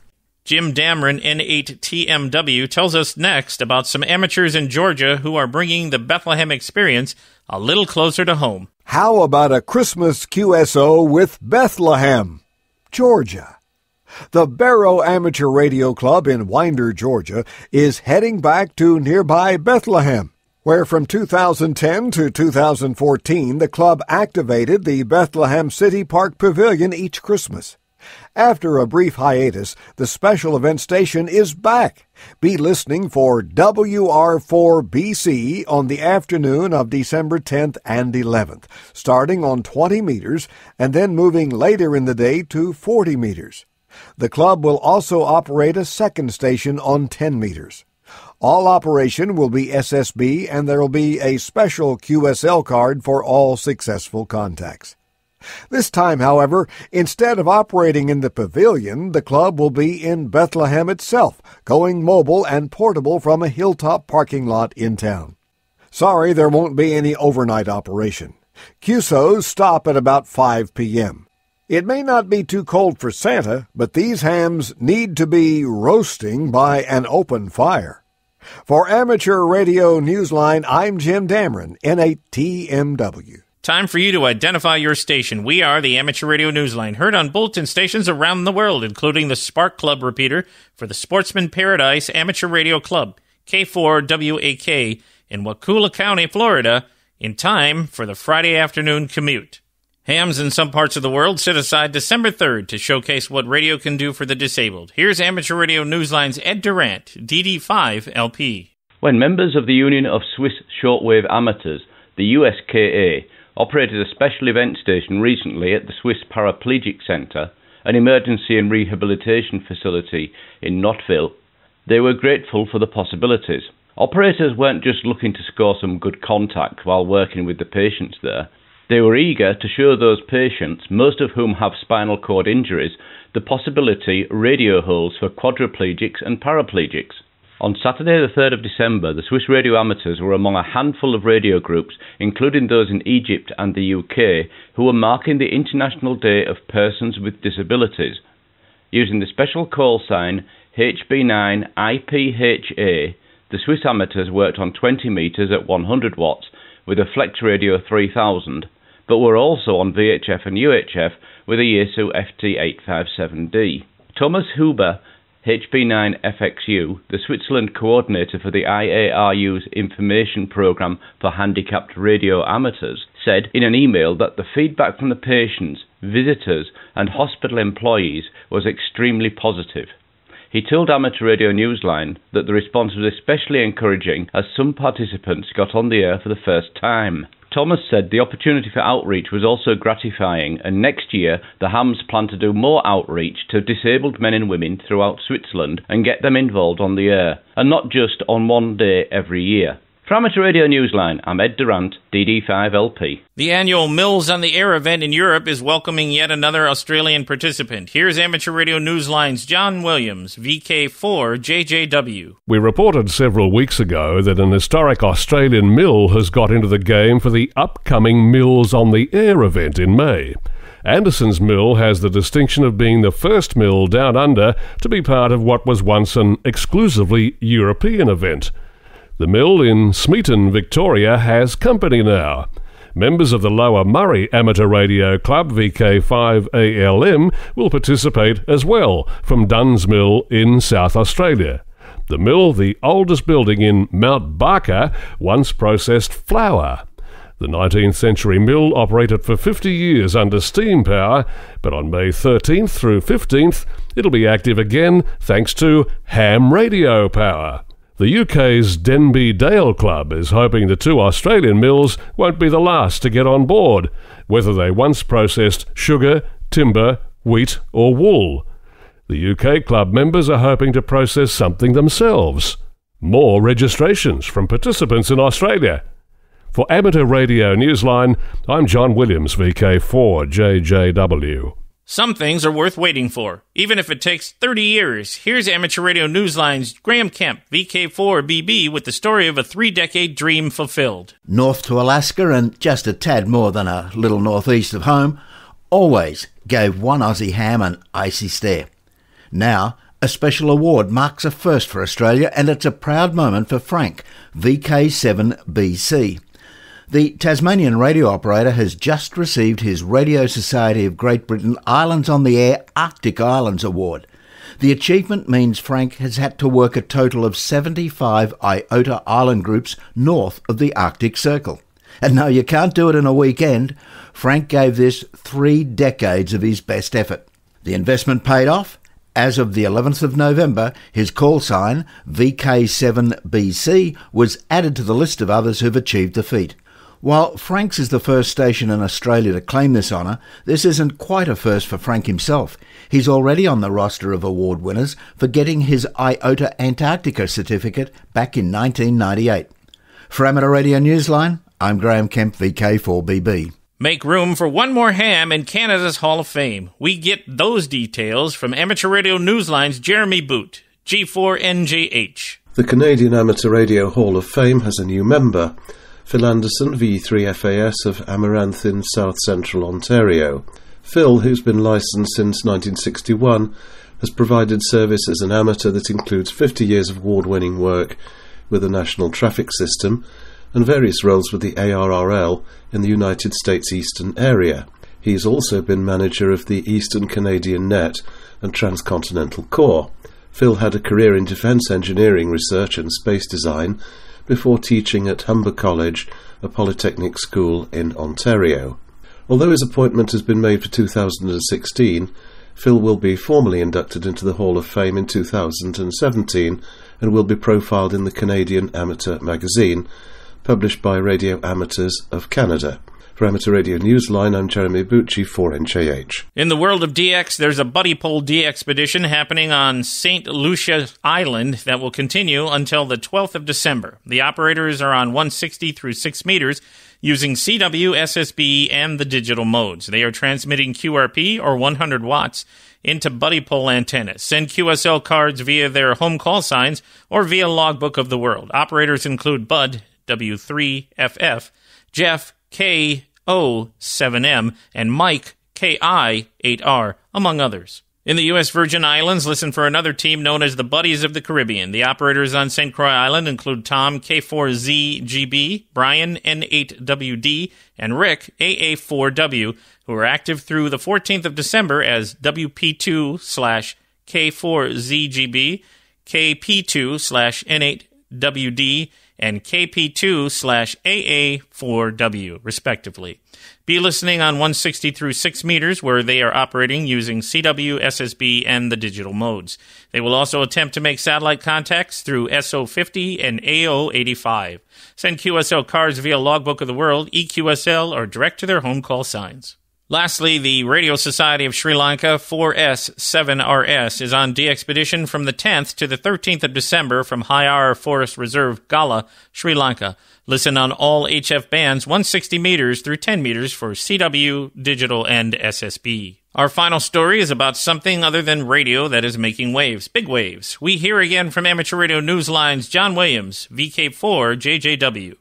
Jim Dameron, N eight T M W, tells us next about some amateurs in Georgia who are bringing the Bethlehem experience a little closer to home. How about a Christmas Q S O with Bethlehem, Georgia? The Barrow Amateur Radio Club in Winder, Georgia, is heading back to nearby Bethlehem, where from two thousand ten to two thousand fourteen the club activated the Bethlehem City Park Pavilion each Christmas. After a brief hiatus, the special event station is back. Be listening for W R four B C on the afternoon of December tenth and eleventh, starting on twenty meters and then moving later in the day to forty meters. The club will also operate a second station on ten meters. All operation will be S S B, and there will be a special Q S L card for all successful contacts. This time, however, instead of operating in the pavilion, the club will be in Bethlehem itself, going mobile and portable from a hilltop parking lot in town. Sorry, there won't be any overnight operation. Q S Os stop at about five p.m. It may not be too cold for Santa, but these hams need to be roasting by an open fire. For Amateur Radio Newsline, I'm Jim Dameron, N eight T M W. Time for you to identify your station. We are the Amateur Radio Newsline, heard on bulletin stations around the world, including the Spark Club repeater for the Sportsman Paradise Amateur Radio Club, K four W A K, in Wakulla County, Florida, in time for the Friday afternoon commute. Hams in some parts of the world set aside December third to showcase what radio can do for the disabled. Here's Amateur Radio Newsline's Ed Durant, D D five L P. When members of the Union of Swiss Shortwave Amateurs, the U S K A, operated a special event station recently at the Swiss Paraplegic Centre, an emergency and rehabilitation facility in Knotteville, they were grateful for the possibilities. Operators weren't just looking to score some good contact while working with the patients there. They were eager to show those patients, most of whom have spinal cord injuries, the possibility radio holds for quadriplegics and paraplegics. On Saturday the third of December, the Swiss Radio Amateurs were among a handful of radio groups, including those in Egypt and the U K, who were marking the International Day of Persons with Disabilities. Using the special call sign H B nine I P H A, the Swiss amateurs worked on twenty meters at one hundred watts with a Flex Radio three thousand, but were also on V H F and U H F with a Yaesu F T eight fifty-seven D. Thomas Huber, H B nine F X U, the Switzerland coordinator for the I A R U's information program for handicapped radio amateurs, said in an email that the feedback from the patients, visitors and hospital employees was extremely positive. He told Amateur Radio Newsline that the response was especially encouraging as some participants got on the air for the first time. Thomas said the opportunity for outreach was also gratifying, and next year the Hams plan to do more outreach to disabled men and women throughout Switzerland and get them involved on the air, and not just on one day every year. For Amateur Radio Newsline, I'm Ed Durant, D D five L P. The annual Mills on the Air event in Europe is welcoming yet another Australian participant. Here's Amateur Radio Newsline's John Williams, V K four J J W. We reported several weeks ago that an historic Australian mill has got into the game for the upcoming Mills on the Air event in May. Anderson's Mill has the distinction of being the first mill down under to be part of what was once an exclusively European event. The mill in Smeaton, Victoria, has company now. Members of the Lower Murray Amateur Radio Club, V K five A L M, will participate as well from Duns Mill in South Australia. The mill, the oldest building in Mount Barker, once processed flour. The nineteenth century mill operated for fifty years under steam power, but on May thirteenth through fifteenth, it'll be active again thanks to ham radio power. The U K's Denby Dale Club is hoping the two Australian mills won't be the last to get on board, whether they once processed sugar, timber, wheat or wool. The U K club members are hoping to process something themselves. More registrations from participants in Australia. For Amateur Radio Newsline, I'm John Williams, V K four J J W. Some things are worth waiting for, even if it takes thirty years. Here's Amateur Radio Newsline's Graham Kemp, V K four B B, with the story of a three-decade dream fulfilled. North to Alaska and just a tad more than a little northeast of home, always gave one Aussie ham an icy stare. Now, A special award marks a first for Australia, and it's a proud moment for Frank, V K seven B C. The Tasmanian radio operator has just received his Radio Society of Great Britain Islands on the Air Arctic Islands Award. The achievement means Frank has had to work a total of seventy-five IOTA island groups north of the Arctic Circle. And no, you can't do it in a weekend. Frank gave this three decades of his best effort. The investment paid off. As of the eleventh of November, his call sign, V K seven B C, was added to the list of others who've achieved the feat. While Frank's is the first station in Australia to claim this honour, this isn't quite a first for Frank himself. He's already on the roster of award winners for getting his IOTA Antarctica certificate back in nineteen ninety-eight. For Amateur Radio Newsline, I'm Graham Kemp, V K four B B. Make room for one more ham in Canada's Hall of Fame. We get those details from Amateur Radio Newsline's Jeremy Boot, G four N J H. The Canadian Amateur Radio Hall of Fame has a new member, Phil Anderson, V three F A S of Amaranth in South Central Ontario. Phil, who's been licensed since nineteen sixty-one, has provided service as an amateur that includes fifty years of award-winning work with the National Traffic System and various roles with the A R R L in the United States Eastern area. He's also been manager of the Eastern Canadian Net and Transcontinental Corps. Phil had a career in defence engineering research and space design before teaching at Humber College, a polytechnic school in Ontario. Although his appointment has been made for two thousand sixteen, Phil will be formally inducted into the Hall of Fame in two thousand seventeen and will be profiled in the Canadian Amateur magazine, published by Radio Amateurs of Canada. For Amateur Radio Newsline, I'm Jeremy Bucci, four N J H. In the world of D X, there's a Buddy Pole D expedition happening on Saint Lucia Island that will continue until the twelfth of December. The operators are on one sixty through six meters using C W, S S B, and the digital modes. They are transmitting Q R P, or one hundred watts, into Buddy Pole antennas. Send Q S L cards via their home call signs or via Logbook of the World. Operators include Bud, W three F F, Jeff, K O seven M, and Mike, K I eight R, among others. In the U S Virgin Islands, listen for another team known as the Buddies of the Caribbean. The operators on Saint Croix Island include Tom, K four Z G B, Brian, N eight W D, and Rick, A A four W, who are active through the fourteenth of December as W P two slash K four Z G B, K P two slash N eight W D, and K P two slash A A four W, respectively. Be listening on one sixty through six meters, where they are operating using C W, S S B, and the digital modes. They will also attempt to make satellite contacts through S O fifty and A O eighty-five. Send Q S L cards via Logbook of the World, E Q S L, or direct to their home call signs. Lastly, the Radio Society of Sri Lanka, four S seven R S, is on de-expedition from the tenth to the thirteenth of December from Hyar Forest Reserve, Gala, Sri Lanka. Listen on all H F bands one sixty meters through ten meters for C W, digital, and S S B. Our final story is about something other than radio that is making waves, big waves. We hear again from Amateur Radio Newsline's John Williams, V K four J J W.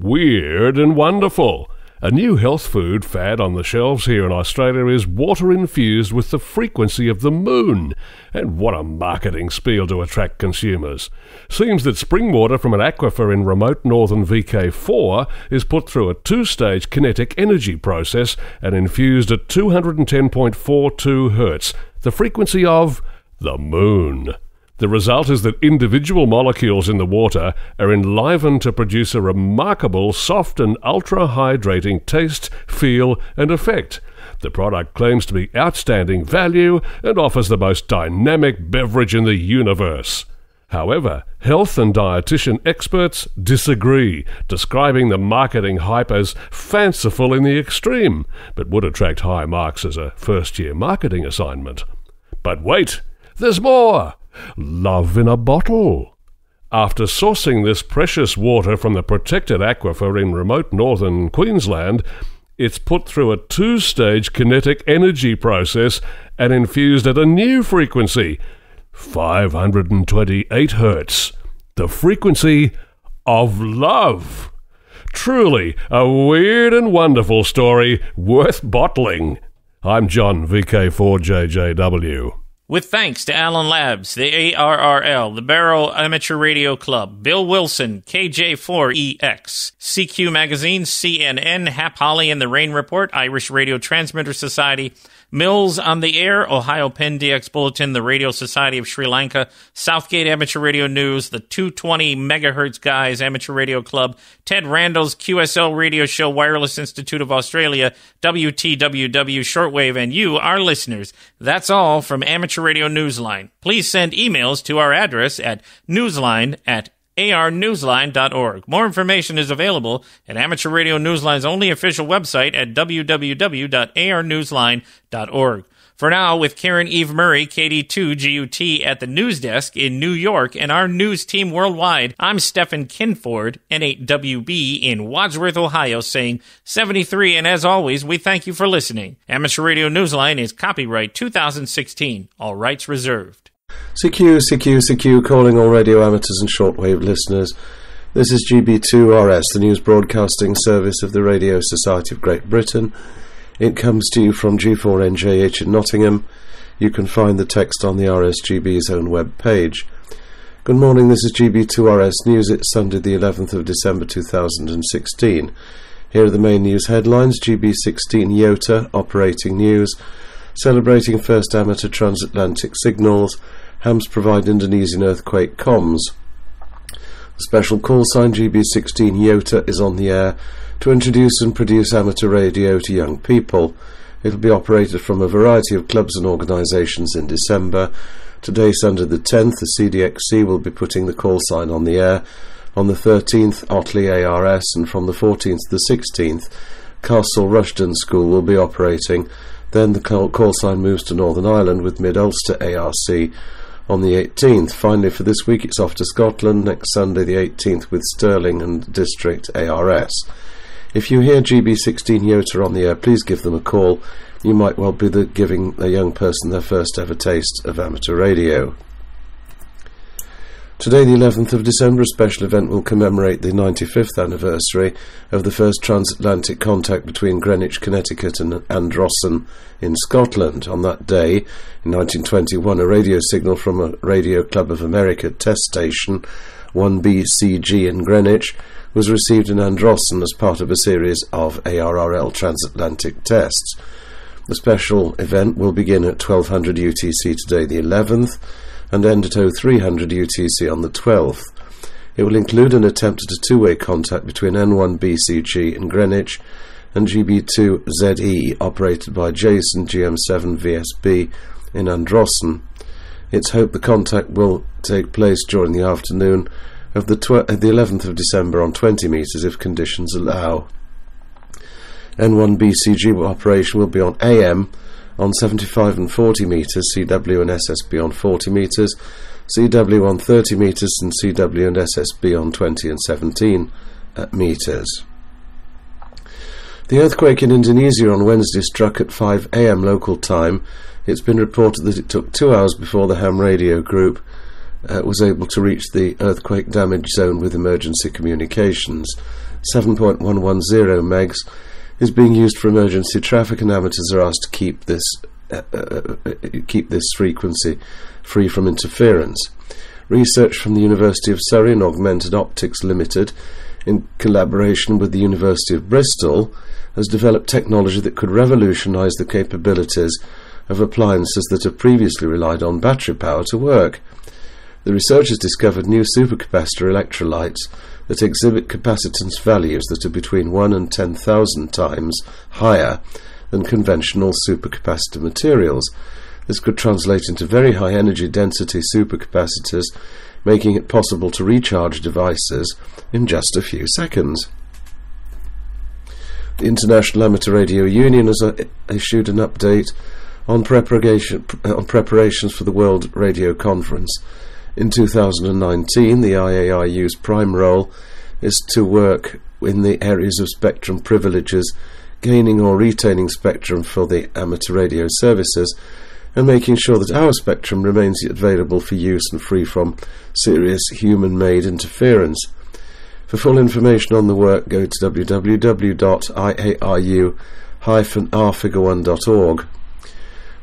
Weird and wonderful. A new health food fad on the shelves here in Australia is water infused with the frequency of the moon. And what a marketing spiel to attract consumers. Seems that spring water from an aquifer in remote northern V K four is put through a two-stage kinetic energy process and infused at two hundred ten point four two hertz, the frequency of the moon. The result is that individual molecules in the water are enlivened to produce a remarkable soft and ultra-hydrating taste, feel, and effect. The product claims to be outstanding value and offers the most dynamic beverage in the universe. However, health and dietitian experts disagree, describing the marketing hype as fanciful in the extreme, but would attract high marks as a first-year marketing assignment. But wait, there's more! Love in a bottle. After sourcing this precious water from the protected aquifer in remote northern Queensland, it's put through a two-stage kinetic energy process and infused at a new frequency, five hundred twenty-eight hertz, the frequency of love. Truly a weird and wonderful story worth bottling. I'm John, V K four J J W. With thanks to Allen Labs, the A R R L, the Barrow Amateur Radio Club, Bill Wilson, K J four E X, C Q Magazine, C N N, Hap Holly and the Rain Report, Irish Radio Transmitter Society, Mills on the Air, Ohio Penn D X Bulletin, the Radio Society of Sri Lanka, Southgate Amateur Radio News, the two twenty Megahertz Guys Amateur Radio Club, Ted Randall's Q S L Radio Show, Wireless Institute of Australia, W T W W Shortwave, and you, our listeners. That's all from Amateur Radio Newsline. Please send emails to our address at newsline at a r newsline dot org. More information is available at Amateur Radio Newsline's only official website at w w w dot a r newsline dot org. For now, with Karen Eve Murray, K D two G U T at the news desk in New York, and our news team worldwide, I'm Stephen Kinford, N eight W B in Wadsworth, Ohio, saying seventy-three, and as always, we thank you for listening. Amateur Radio Newsline is copyright two thousand sixteen, all rights reserved. C Q, C Q, C Q, calling all radio amateurs and shortwave listeners. This is G B two R S, the news broadcasting service of the Radio Society of Great Britain. It comes to you from G four N J H in Nottingham. You can find the text on the R S G B's own web page. Good morning, this is G B two R S News. It's Sunday the eleventh of December two thousand sixteen. Here are the main news headlines. G B sixteen Iota, operating news. Celebrating first amateur transatlantic signals. Hams provide Indonesian earthquake comms. The special call sign G B sixteen Iota is on the air to introduce and produce amateur radio to young people. It'll be operated from a variety of clubs and organisations in December. Today, Sunday the tenth, the C D X C will be putting the call sign on the air. On the thirteenth, Otley A R S, and from the fourteenth to the sixteenth, Castle Rushden School will be operating. Then the call, call sign moves to Northern Ireland with Mid-Ulster A R C on the eighteenth. Finally, for this week, it's off to Scotland next Sunday the eighteenth with Stirling and District A R S. If you hear G B sixteen Iota on the air, please give them a call. You might well be the, giving a young person their first ever taste of amateur radio. Today, the eleventh of December, a special event will commemorate the ninety-fifth anniversary of the first transatlantic contact between Greenwich, Connecticut and Androsson in Scotland. On that day, in nineteen twenty-one, a radio signal from a Radio Club of America test station, one B C G in Greenwich, was received in Androsson as part of a series of A R R L transatlantic tests. The special event will begin at twelve hundred U T C today, the eleventh, and end at oh three hundred U T C on the twelfth. It will include an attempt at a two-way contact between N one B C G in Greenwich and G B two Z E, operated by Jason G M seven V S B in Androsson. It's hoped the contact will take place during the afternoon of the, tw- the eleventh of December on twenty metres if conditions allow. N one B C G operation will be on A M on seventy-five and forty metres, C W and S S B on forty metres, C W on thirty metres and C W and S S B on twenty and seventeen uh, metres. The earthquake in Indonesia on Wednesday struck at five a m local time. It's been reported that it took two hours before the ham radio group uh, was able to reach the earthquake damage zone with emergency communications. seven point one one zero megs is being used for emergency traffic, and amateurs are asked to keep this uh, uh, keep this frequency free from interference. Research from the University of Surrey and Augmented Optics Limited, in collaboration with the University of Bristol, has developed technology that could revolutionise the capabilities of appliances that have previously relied on battery power to work. The researchers discovered new supercapacitor electrolytes that exhibit capacitance values that are between one and ten thousand times higher than conventional supercapacitor materials. This could translate into very high energy density supercapacitors, making it possible to recharge devices in just a few seconds. The International Amateur Radio Union has uh, issued an update on preparation on preparations for the World Radio Conference. In two thousand nineteen, the I A R U's prime role is to work in the areas of spectrum privileges, gaining or retaining spectrum for the amateur radio services, and making sure that our spectrum remains available for use and free from serious human-made interference. For full information on the work, go to w w w dot i a r u dash r figure one dot org.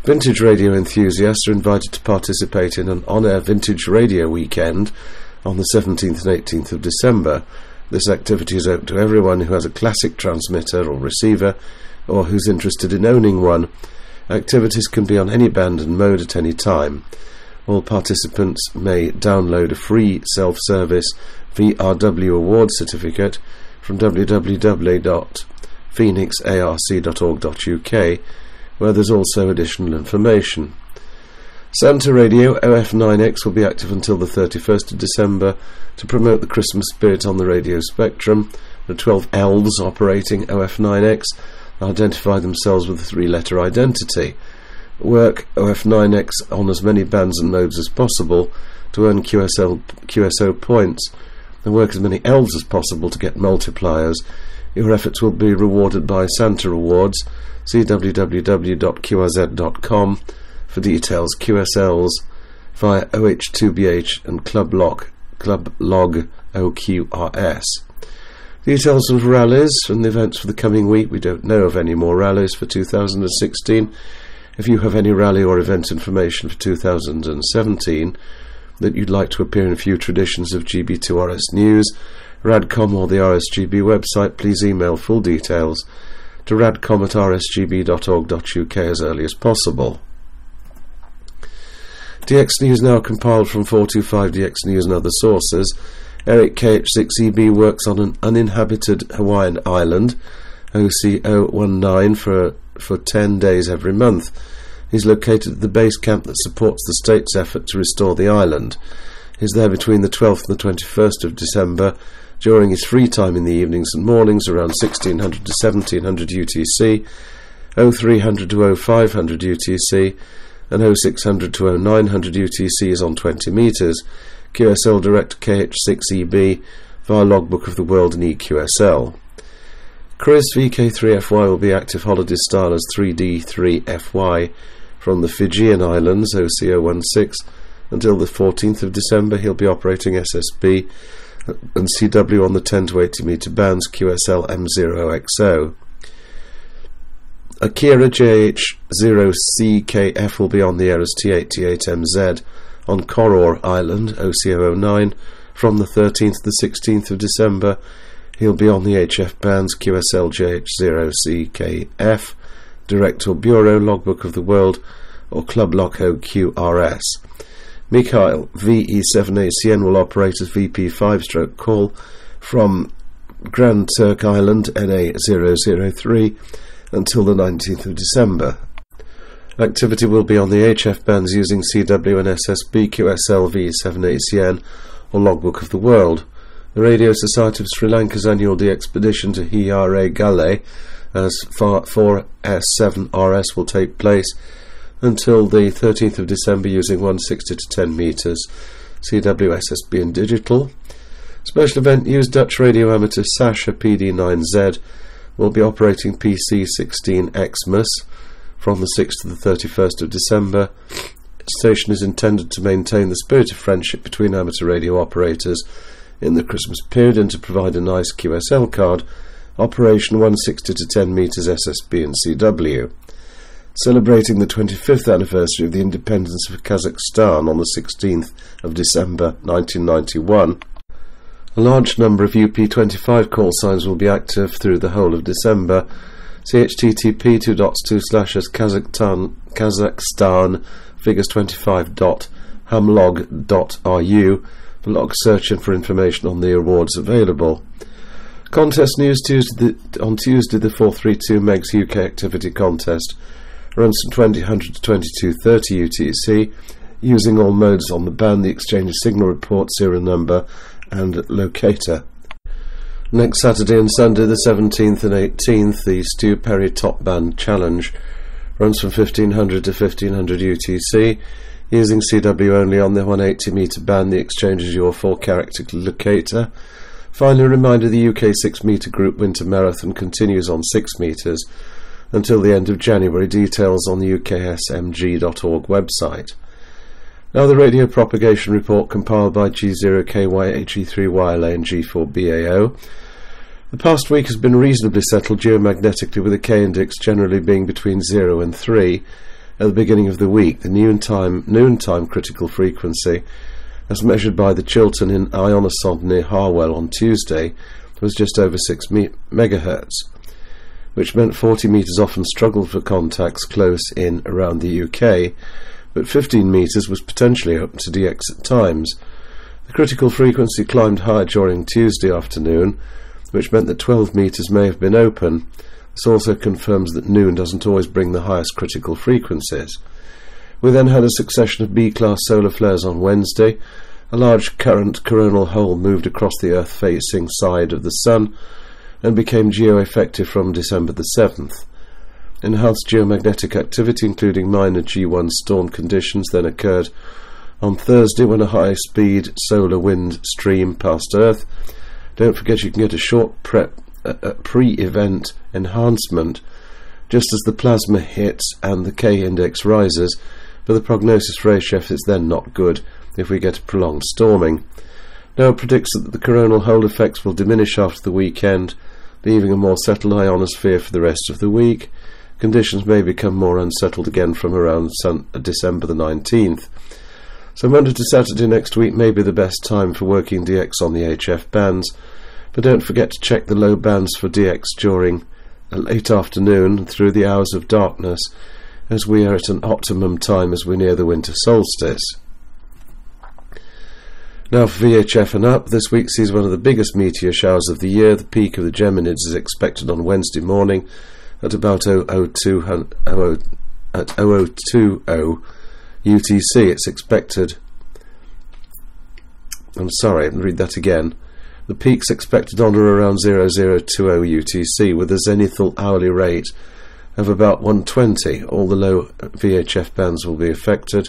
Vintage radio enthusiasts are invited to participate in an on-air vintage radio weekend on the seventeenth and eighteenth of December. This activity is open to everyone who has a classic transmitter or receiver or who's interested in owning one. Activities can be on any band and mode at any time. All participants may download a free self-service V R W award certificate from w w w dot phoenix arc dot org dot u k, where there's also additional information. Santa Radio O F nine X will be active until the thirty-first of December to promote the Christmas spirit on the radio spectrum. The twelve elves operating O F nine X identify themselves with a three-letter identity. Work O F nine X on as many bands and modes as possible to earn Q S L, Q S O points, and work as many elves as possible to get multipliers. Your efforts will be rewarded by Santa Awards. See w w w dot q r z dot com for details. Q S Ls via O H two B H and Club Log, Club Log O Q R S. Details of rallies and the events for the coming week. We don't know of any more rallies for two thousand sixteen. If you have any rally or event information for two thousand seventeen that you'd like to appear in future editions of G B two R S News, Radcom or the R S G B website, please email full details to radcom at r s g b dot org dot u k as early as possible. D X News now compiled from four twenty-five D X News and other sources. Eric K H six E B works on an uninhabited Hawaiian island, O C zero one nine, for, for ten days every month. He's located at the base camp that supports the state's effort to restore the island. He's there between the twelfth and the twenty-first of December, during his free time in the evenings and mornings around sixteen hundred to seventeen hundred U T C, oh three hundred to oh five hundred U T C, and oh six hundred to oh nine hundred U T C is on twenty metres. Q S L Director K H six E B via Logbook of the World and E Q S L. Chris V K three F Y will be active holiday style as three D three F Y from the Fijian Islands, O C zero one six, until the fourteenth of December. He'll be operating S S B and C W on the ten to eighty metre bands, Q S L M zero X O. Akira J H zero C K F will be on the air as T eighty-eight M Z on Koror Island, O C zero zero nine, from the thirteenth to the sixteenth of December. He'll be on the H F bands, Q S L J H zero C K F, Director Bureau, Logbook of the World, or Club Lock O Q R S. Mikhail V E seven A C N will operate as V P five stroke call from Grand Turk Island, N A zero zero three, until the nineteenth of December. Activity will be on the H F bands using C W and S S B, Q S L V E seven A C N, or Logbook of the World. The Radio Society of Sri Lanka's annual de-expedition to Hiyare Gale as four S seven R S will take place until the thirteenth of December using one sixty to ten metres, C W, S S B and digital. Special event news: Dutch radio amateur Sasha P D nine Z will be operating P C sixteen Xmas from the sixth to the thirty-first of December. The station is intended to maintain the spirit of friendship between amateur radio operators in the Christmas period and to provide a nice Q S L card. Operation one sixty to ten metres S S B and C W. Celebrating the twenty-fifth anniversary of the independence of Kazakhstan on the sixteenth of December nineteen ninety-one, a large number of U P twenty-five call signs will be active through the whole of December. See H T T P two dot two slash Kazakhstan Kazakhstan figures twenty-five dot hamlog dot r u for log searching for information on the awards available. Contest news: Tuesday the, on Tuesday the four thirty-two megs U K activity contest runs from twenty hundred to twenty-two thirty U T C using all modes on the band, the exchange signal report, serial number and locator. Next Saturday and Sunday the seventeenth and eighteenth, the Stu Perry Top Band Challenge runs from fifteen hundred to fifteen hundred U T C using C W only on the one eighty metre band, the exchange is your four character locator. Finally, a reminder: the U K six metre group winter marathon continues on six metres until the end of January. Details on the U K S M G dot org website. Now the radio propagation report compiled by G zero K Y H E three Y L A and G four B A O. The past week has been reasonably settled geomagnetically, with a K index generally being between zero and three. at the beginning of the week. The noontime, noontime critical frequency, as measured by the Chiltern in ionosonde near Harwell on Tuesday, was just over six me- megahertz, which meant forty metres often struggled for contacts close in around the U K, but fifteen metres was potentially open to D X at times. The critical frequency climbed higher during Tuesday afternoon, which meant that twelve metres may have been open. This also confirms that noon doesn't always bring the highest critical frequencies. We then had a succession of B-class solar flares on Wednesday. A large current coronal hole moved across the Earth-facing side of the Sun and became geo-effective from December the seventh. Enhanced geomagnetic activity, including minor G one storm conditions, then occurred on Thursday when a high-speed solar wind stream passed Earth. Don't forget you can get a short prep, uh, uh, pre-event enhancement just as the plasma hits and the K-index rises, but the prognosis for H F is then not good if we get a prolonged storming. NOAA predicts that the coronal hole effects will diminish after the weekend, leaving a more settled ionosphere for the rest of the week. Conditions may become more unsettled again from around sun- December the nineteenth. So Monday to Saturday next week may be the best time for working D X on the H F bands, but don't forget to check the low bands for D X during a late afternoon through the hours of darkness, as we are at an optimum time as we near the winter solstice. Now for V H F and up, this week sees one of the biggest meteor showers of the year. The peak of the Geminids is expected on Wednesday morning at about oh oh two oh U T C. It's expected, I'm sorry, I'll read that again. The peak's expected on or around oh oh two oh U T C with a zenithal hourly rate of about one twenty. All the low V H F bands will be affected,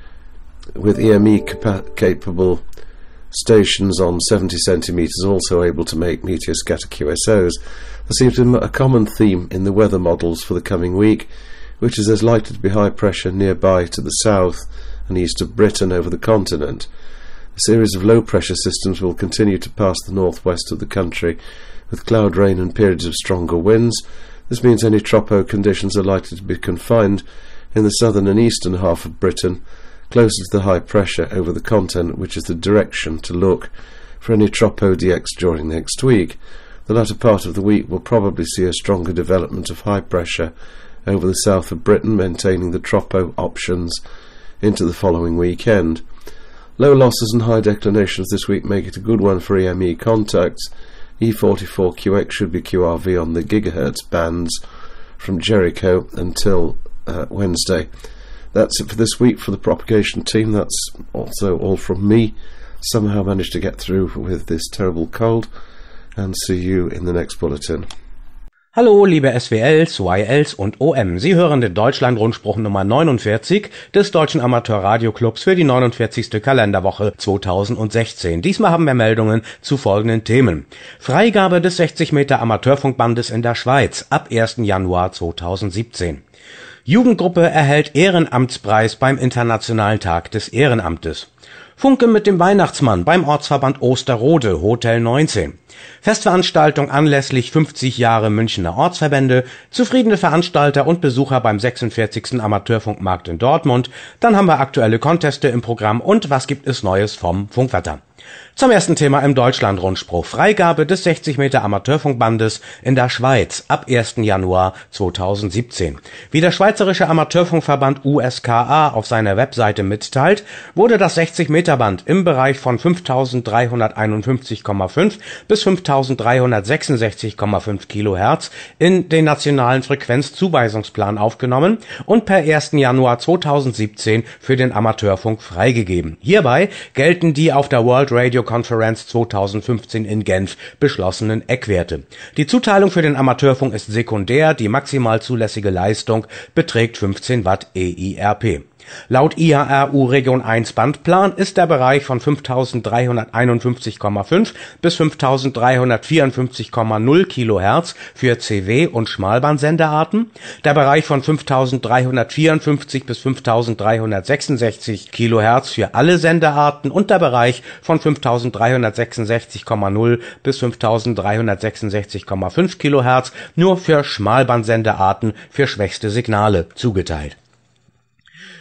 with E M E capa- capable stations on seventy centimetres also able to make meteor scatter Q S Os. There seems to be a common theme in the weather models for the coming week, which is there's likely to be high pressure nearby to the south and east of Britain over the continent. A series of low pressure systems will continue to pass the northwest of the country with cloud rain and periods of stronger winds. This means any tropo conditions are likely to be confined in the southern and eastern half of Britain, closer to the high pressure over the continent, which is the direction to look for any tropo D X during next week. The latter part of the week will probably see a stronger development of high pressure over the south of Britain, maintaining the tropo options into the following weekend. Low losses and high declinations this week make it a good one for E M E contacts. E forty-four Q X should be Q R V on the gigahertz bands from Jericho until uh, Wednesday. That's it for this week for the propagation team. That's also all from me. Somehow managed to get through with this terrible cold, and see you in the next bulletin. Hallo, liebe S W Ls, Y Ls und O M. Sie hören den Deutschland-Rundspruch Nummer neunundvierzig des Deutschen Amateur-Radio-Clubs für die neunundvierzigste Kalenderwoche zweitausendsechzehn. Diesmal haben wir Meldungen zu folgenden Themen. Freigabe des sechzig Meter Amateurfunkbandes in der Schweiz ab ersten Januar zweitausendsiebzehn. Jugendgruppe erhält Ehrenamtspreis beim Internationalen Tag des Ehrenamtes. Funke mit dem Weihnachtsmann beim Ortsverband Osterode, Hotel neunzehn. Festveranstaltung anlässlich fünfzig Jahre Münchner Ortsverbände, zufriedene Veranstalter und Besucher beim sechsundvierzigsten Amateurfunkmarkt in Dortmund. Dann haben wir aktuelle Conteste im Programm und was gibt es Neues vom Funkwetter. Zum ersten Thema im Deutschland-Rundspruch. Freigabe des sechzig Meter Amateurfunkbandes in der Schweiz ab ersten Januar zweitausendsiebzehn. Wie der Schweizerische Amateurfunkverband U S K A auf seiner Webseite mitteilt, wurde das sechzig Meter Band im Bereich von fünftausenddreihunderteinundfünfzig Komma fünf bis fünftausenddreihundertsechsundsechzig Komma fünf Kilohertz in den nationalen Frequenzzuweisungsplan aufgenommen und per ersten Januar zweitausendsiebzehn für den Amateurfunk freigegeben. Hierbei gelten die auf der World Radio Conference zweitausendfünfzehn in Genf beschlossenen Eckwerte. Die Zuteilung für den Amateurfunk ist sekundär, die maximal zulässige Leistung beträgt fünfzehn Watt E I R P. Laut I A R U Region eins Bandplan ist der Bereich von fünftausenddreihunderteinundfünfzig Komma fünf bis fünftausenddreihundertvierundfünfzig Komma null Kilohertz für C W- und Schmalbandsenderarten, der Bereich von fünftausenddreihundertvierundfünfzig bis fünftausenddreihundertsechsundsechzig Kilohertz für alle Senderarten und der Bereich von fünftausenddreihundertsechsundsechzig Komma null bis fünftausenddreihundertsechsundsechzig Komma fünf Kilohertz nur für Schmalbandsenderarten für schwächste Signale zugeteilt.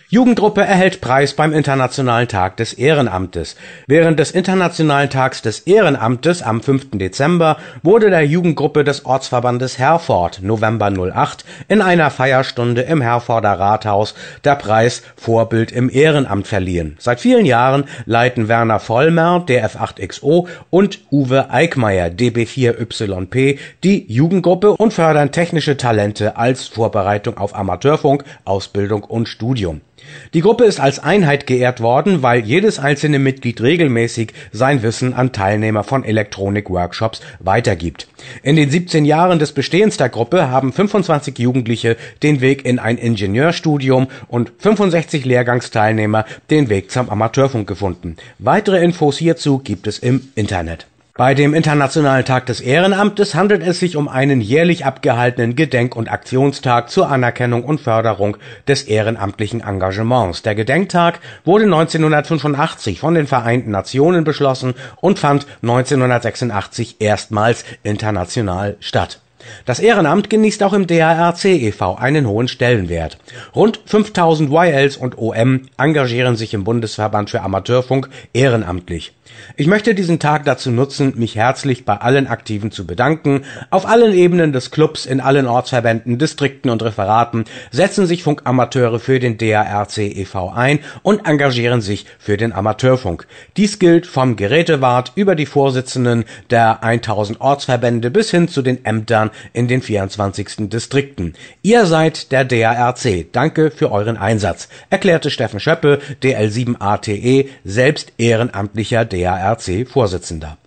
Jugendgruppe erhält Preis beim Internationalen Tag des Ehrenamtes. Während des Internationalen Tags des Ehrenamtes am fünften Dezember wurde der Jugendgruppe des Ortsverbandes Herford November null acht in einer Feierstunde im Herforder Rathaus der Preis Vorbild im Ehrenamt verliehen. Seit vielen Jahren leiten Werner Vollmer, D F acht X O, und Uwe Eickmeyer, D B vier Y P, die Jugendgruppe und fördern technische Talente als Vorbereitung auf Amateurfunk, Ausbildung und Studium. Die Gruppe ist als Einheit geehrt worden, weil jedes einzelne Mitglied regelmäßig sein Wissen an Teilnehmer von Elektronik-Workshops weitergibt. In den siebzehn Jahren des Bestehens der Gruppe haben fünfundzwanzig Jugendliche den Weg in ein Ingenieurstudium und fünfundsechzig Lehrgangsteilnehmer den Weg zum Amateurfunk gefunden. Weitere Infos hierzu gibt es im Internet. Bei dem Internationalen Tag des Ehrenamtes handelt es sich um einen jährlich abgehaltenen Gedenk- und Aktionstag zur Anerkennung und Förderung des ehrenamtlichen Engagements. Der Gedenktag wurde neunzehnhundertfünfundachtzig von den Vereinten Nationen beschlossen und fand neunzehnhundertsechsundachtzig erstmals international statt. Das Ehrenamt genießt auch im D A R C e V einen hohen Stellenwert. Rund fünftausend Y Ls und O M engagieren sich im Bundesverband für Amateurfunk ehrenamtlich. Ich möchte diesen Tag dazu nutzen, mich herzlich bei allen Aktiven zu bedanken. Auf allen Ebenen des Clubs, in allen Ortsverbänden, Distrikten und Referaten setzen sich Funkamateure für den D A R C e V ein und engagieren sich für den Amateurfunk. Dies gilt vom Gerätewart über die Vorsitzenden der tausend Ortsverbände bis hin zu den Ämtern in den vierundzwanzigsten Distrikten. Ihr seid der D A R C. Danke für euren Einsatz, erklärte Steffen Schöppe, D L sieben A T E, selbst ehrenamtlicher D A R C-Vorsitzender.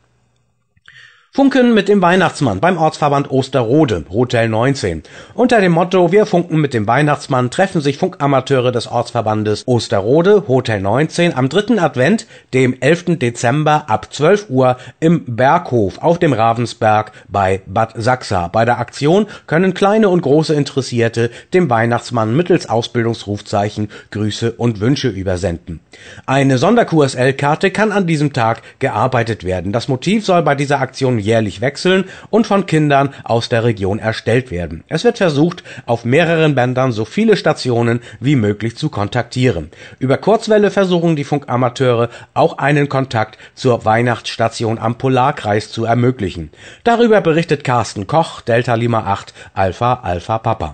Funken mit dem Weihnachtsmann beim Ortsverband Osterode, Hotel neunzehn. Unter dem Motto Wir funken mit dem Weihnachtsmann treffen sich Funkamateure des Ortsverbandes Osterode, Hotel neunzehn, am dritten Advent, dem elften Dezember ab zwölf Uhr im Berghof auf dem Ravensberg bei Bad Sachsa. Bei der Aktion können kleine und große Interessierte dem Weihnachtsmann mittels Ausbildungsrufzeichen Grüße und Wünsche übersenden. Eine Sonder-Q S L-Karte kann an diesem Tag gearbeitet werden. Das Motiv soll bei dieser Aktion jährlich wechseln und von Kindern aus der Region erstellt werden. Es wird versucht, auf mehreren Bändern so viele Stationen wie möglich zu kontaktieren. Über Kurzwelle versuchen die Funkamateure auch einen Kontakt zur Weihnachtsstation am Polarkreis zu ermöglichen. Darüber berichtet Carsten Koch, Delta Lima acht, Alpha Alpha Papa.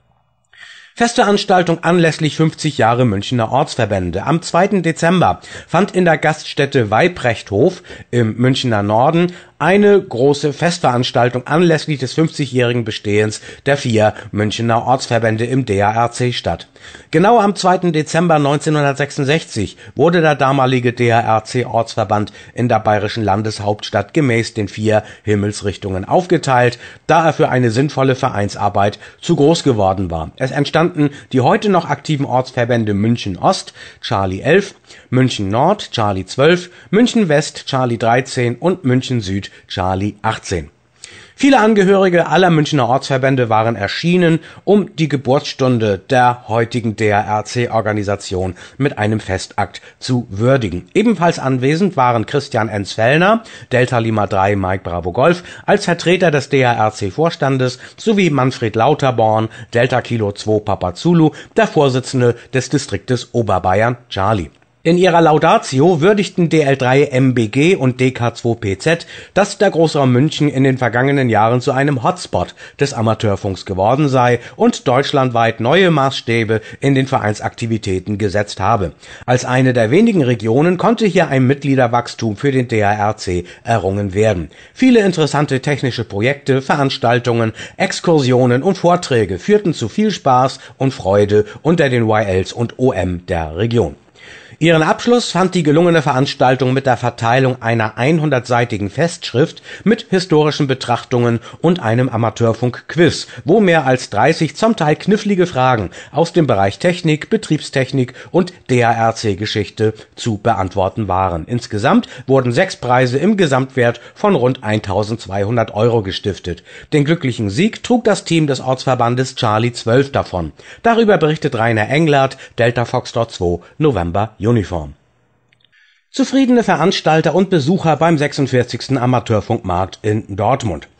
Festveranstaltung anlässlich fünfzig Jahre Münchner Ortsverbände. Am zweiten Dezember fand in der Gaststätte Weibrechthof im Münchner Norden eine große Festveranstaltung anlässlich des fünfzigjährigen Bestehens der vier Münchner Ortsverbände im D A R C statt. Genau am zweiten Dezember neunzehnhundertsechsundsechzig wurde der damalige D A R C-Ortsverband in der bayerischen Landeshauptstadt gemäß den vier Himmelsrichtungen aufgeteilt, da er für eine sinnvolle Vereinsarbeit zu groß geworden war. Es entstanden die heute noch aktiven Ortsverbände München Ost, Charlie elf, München Nord, Charlie zwölf, München West, Charlie dreizehn und München Süd, Charlie achtzehn. Viele Angehörige aller Münchner Ortsverbände waren erschienen, um die Geburtsstunde der heutigen D A R C-Organisation mit einem Festakt zu würdigen. Ebenfalls anwesend waren Christian Enzfellner, Delta Lima drei Mike Bravo Golf, als Vertreter des D A R C-Vorstandes sowie Manfred Lauterborn, Delta Kilo zwei Papa Zulu, der Vorsitzende des Distriktes Oberbayern, Charlie. In ihrer Laudatio würdigten D L drei M B G und D K zwei P Z, dass der Großraum München in den vergangenen Jahren zu einem Hotspot des Amateurfunks geworden sei und deutschlandweit neue Maßstäbe in den Vereinsaktivitäten gesetzt habe. Als eine der wenigen Regionen konnte hier ein Mitgliederwachstum für den D A R C errungen werden. Viele interessante technische Projekte, Veranstaltungen, Exkursionen und Vorträge führten zu viel Spaß und Freude unter den Y Ls und O M der Region. Ihren Abschluss fand die gelungene Veranstaltung mit der Verteilung einer hundertseitigen Festschrift mit historischen Betrachtungen und einem Amateurfunk-Quiz, wo mehr als dreißig zum Teil knifflige Fragen aus dem Bereich Technik, Betriebstechnik und D A R C-Geschichte zu beantworten waren. Insgesamt wurden sechs Preise im Gesamtwert von rund eintausendzweihundert Euro gestiftet. Den glücklichen Sieg trug das Team des Ortsverbandes Charlie zwölf davon. Darüber berichtet Rainer Englert, Delta Foxtrot zwei, November Uniform. Zufriedene Veranstalter und Besucher beim sechsundvierzigsten Amateurfunkmarkt in Dortmund.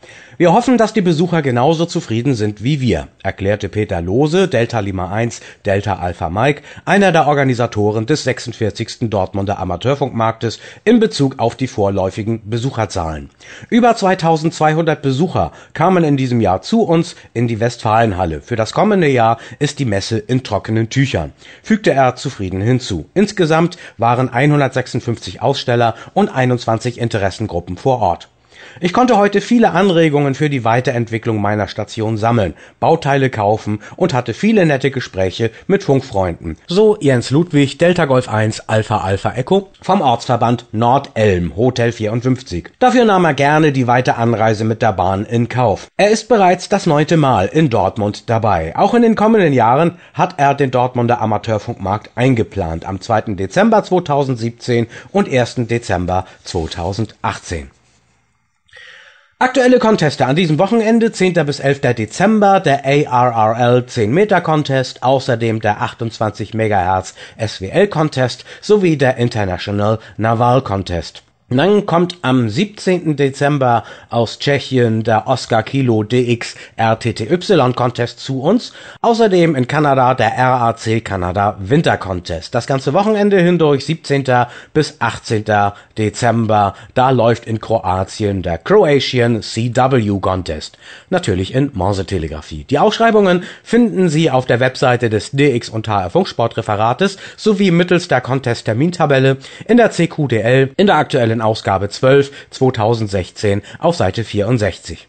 Wir hoffen, dass die Besucher genauso zufrieden sind wie wir, erklärte Peter Lohse, Delta Lima eins, Delta Alpha Mike, einer der Organisatoren des sechsundvierzigsten Dortmunder Amateurfunkmarktes in Bezug auf die vorläufigen Besucherzahlen. Über zweitausendzweihundert Besucher kamen in diesem Jahr zu uns in die Westfalenhalle. Für das kommende Jahr ist die Messe in trockenen Tüchern, fügte er zufrieden hinzu. Insgesamt waren hundertsechsundfünfzig Aussteller und einundzwanzig Interessengruppen vor Ort. Ich konnte heute viele Anregungen für die Weiterentwicklung meiner Station sammeln, Bauteile kaufen und hatte viele nette Gespräche mit Funkfreunden. So Jens Ludwig, Delta Golf eins, Alpha Alpha Echo vom Ortsverband Nordelm, Hotel vierundfünfzig. Dafür nahm er gerne die weite Anreise mit der Bahn in Kauf. Er ist bereits das neunte Mal in Dortmund dabei. Auch in den kommenden Jahren hat er den Dortmunder Amateurfunkmarkt eingeplant, am zweiten Dezember zweitausendsiebzehn und ersten Dezember zweitausendachtzehn. Aktuelle Conteste an diesem Wochenende, zehnten bis elften Dezember, der A R R L zehn Meter Contest, außerdem der achtundzwanzig Megahertz S W L Contest sowie der International Naval Contest. Dann kommt am siebzehnten Dezember aus Tschechien der Oscar Kilo D X R T T Y Contest zu uns. Außerdem in Kanada der R A C Kanada Winter Contest. Das ganze Wochenende hindurch, siebzehnten bis achtzehnten Dezember. Da läuft in Kroatien der Croatian C W Contest. Natürlich in Morsetelegrafie. Die Ausschreibungen finden Sie auf der Webseite des D X und H R Funksportreferates sowie mittels der Contest-Termintabelle in der C Q D L in der aktuellen Ausgabe zwölf zweitausendsechzehn auf Seite vierundsechzig.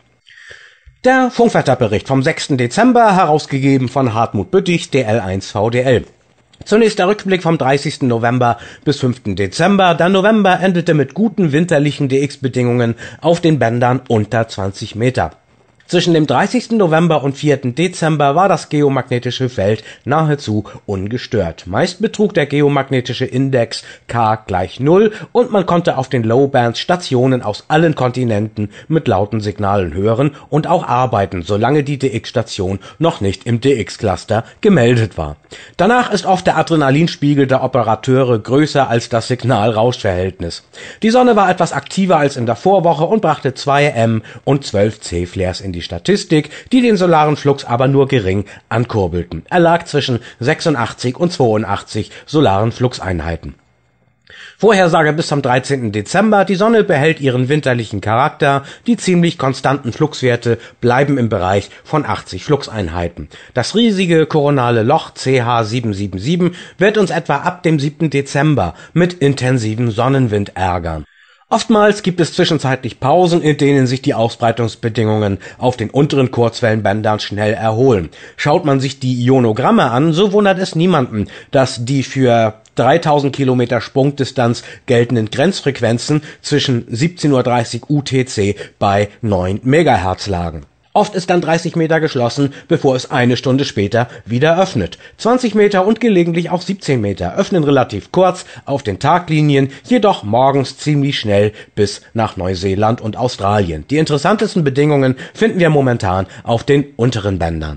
Der Funkwetterbericht vom sechsten Dezember, herausgegeben von Hartmut Büttig, D L eins V D L. Zunächst der Rückblick vom dreißigsten November bis fünften Dezember. Der November endete mit guten winterlichen D X-Bedingungen auf den Bändern unter zwanzig Meter. Zwischen dem dreißigsten November und vierten Dezember war das geomagnetische Feld nahezu ungestört. Meist betrug der geomagnetische Index K gleich null und man konnte auf den Lowbands Stationen aus allen Kontinenten mit lauten Signalen hören und auch arbeiten, solange die D X-Station noch nicht im D X-Cluster gemeldet war. Danach ist oft der Adrenalinspiegel der Operateure größer als das Signal-Rausch-Verhältnis. Die Sonne war etwas aktiver als in der Vorwoche und brachte zwei M und zwölf C-Flares in die Statistik, die den solaren Flux aber nur gering ankurbelten. Er lag zwischen sechsundachtzig und zweiundachtzig solaren Fluxeinheiten. Vorhersage bis zum dreizehnten Dezember. Die Sonne behält ihren winterlichen Charakter. Die ziemlich konstanten Fluxwerte bleiben im Bereich von achtzig Fluxeinheiten. Das riesige koronale Loch C H sieben sieben sieben wird uns etwa ab dem siebten Dezember mit intensivem Sonnenwind ärgern. Oftmals gibt es zwischenzeitlich Pausen, in denen sich die Ausbreitungsbedingungen auf den unteren Kurzwellenbändern schnell erholen. Schaut man sich die Ionogramme an, so wundert es niemanden, dass die für dreitausend Kilometer Sprungdistanz geltenden Grenzfrequenzen zwischen siebzehn Uhr dreißig U T C bei neun Megahertz lagen. Oft ist dann dreißig Meter geschlossen, bevor es eine Stunde später wieder öffnet. zwanzig Meter und gelegentlich auch siebzehn Meter öffnen relativ kurz auf den Taglinien, jedoch morgens ziemlich schnell bis nach Neuseeland und Australien. Die interessantesten Bedingungen finden wir momentan auf den unteren Bändern.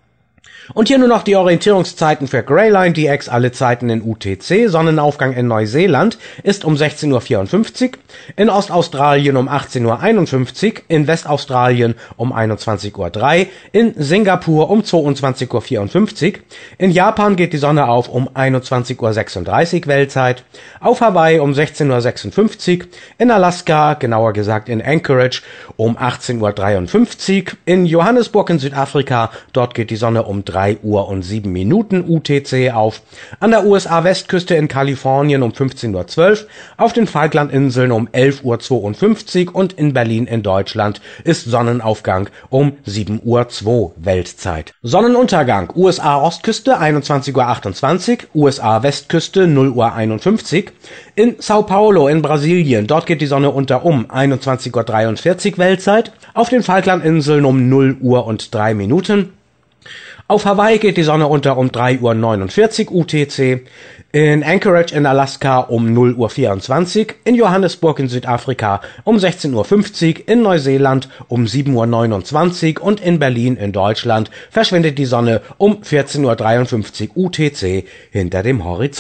Und hier nur noch die Orientierungszeiten für Greyline D X, alle Zeiten in U T C. Sonnenaufgang in Neuseeland ist um sechzehn Uhr vierundfünfzig, in Ostaustralien um achtzehn Uhr einundfünfzig, in Westaustralien um einundzwanzig Uhr drei, in Singapur um zweiundzwanzig Uhr vierundfünfzig, in Japan geht die Sonne auf um einundzwanzig Uhr sechsunddreißig Weltzeit, auf Hawaii um sechzehn Uhr sechsundfünfzig, in Alaska, genauer gesagt in Anchorage, um achtzehn Uhr dreiundfünfzig, in Johannesburg in Südafrika, dort geht die Sonne um drei Uhr und sieben Minuten U T C auf, an der U S A-Westküste in Kalifornien um fünfzehn Uhr zwölf, auf den Falklandinseln um elf Uhr zweiundfünfzig und in Berlin in Deutschland ist Sonnenaufgang um sieben Uhr zwei Weltzeit. Sonnenuntergang U S A-Ostküste einundzwanzig Uhr achtundzwanzig, U S A-Westküste null Uhr einundfünfzig, in Sao Paulo in Brasilien, dort geht die Sonne unter um einundzwanzig Uhr dreiundvierzig Weltzeit, auf den Falklandinseln um null Uhr und drei Minuten, auf Hawaii geht die Sonne unter um drei Uhr neunundvierzig U T C, in Anchorage in Alaska um null Uhr vierundzwanzig, in Johannesburg in Südafrika um sechzehn Uhr fünfzig, in Neuseeland um sieben Uhr neunundzwanzig und in Berlin in Deutschland verschwindet die Sonne um vierzehn Uhr dreiundfünfzig U T C hinter dem Horizont.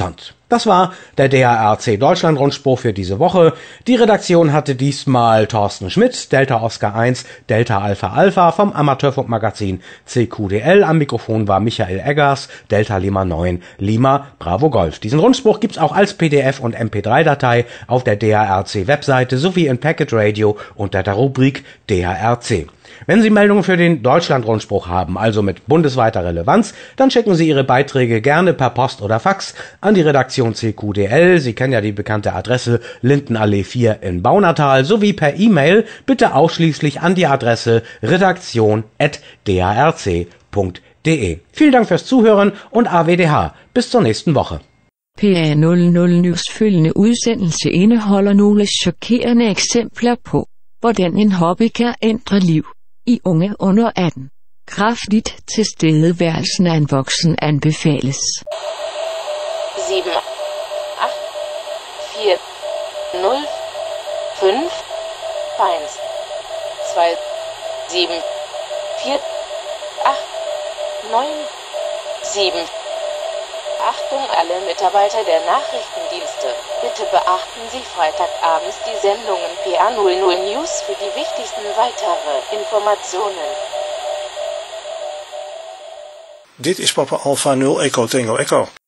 Das war der D A R C Deutschland-Rundspruch für diese Woche. Die Redaktion hatte diesmal Thorsten Schmidt, Delta Oscar eins, Delta Alpha Alpha vom Amateurfunkmagazin C Q D L. Am Mikrofon war Michael Eggers, Delta Lima neun, Lima Bravo Golf. Diesen Rundspruch gibt's auch als P D F und M P drei Datei auf der D A R C Webseite sowie in Packet Radio unter der Rubrik D A R C. Wenn Sie Meldungen für den Deutschland-Rundspruch haben, also mit bundesweiter Relevanz, dann schicken Sie Ihre Beiträge gerne per Post oder Fax an die Redaktion C Q D L. Sie kennen ja die bekannte Adresse Lindenallee vier in Baunatal, sowie per E-Mail bitte ausschließlich an die Adresse redaktion at d a r c punkt d e. Vielen Dank fürs Zuhören und A W D H. Bis zur nächsten Woche. P A nul nul News følgende udsendelse indeholder nogle chokerende eksempler på, hvordan en hobby kan ændre liv i unge under atten. Kraftigt tilstedeværelsen af en voksen anbefales. sieben, acht, vier, nul, fünf, eins, zwei, sieben, vier, acht, neun, sieben. Achtung alle Mitarbeiter der Nachrichtendienste. Bitte beachten Sie Freitagabends die Sendungen P A null null News für die wichtigsten weitere Informationen. Dit is Papa Alpha nul Echo Tango Echo.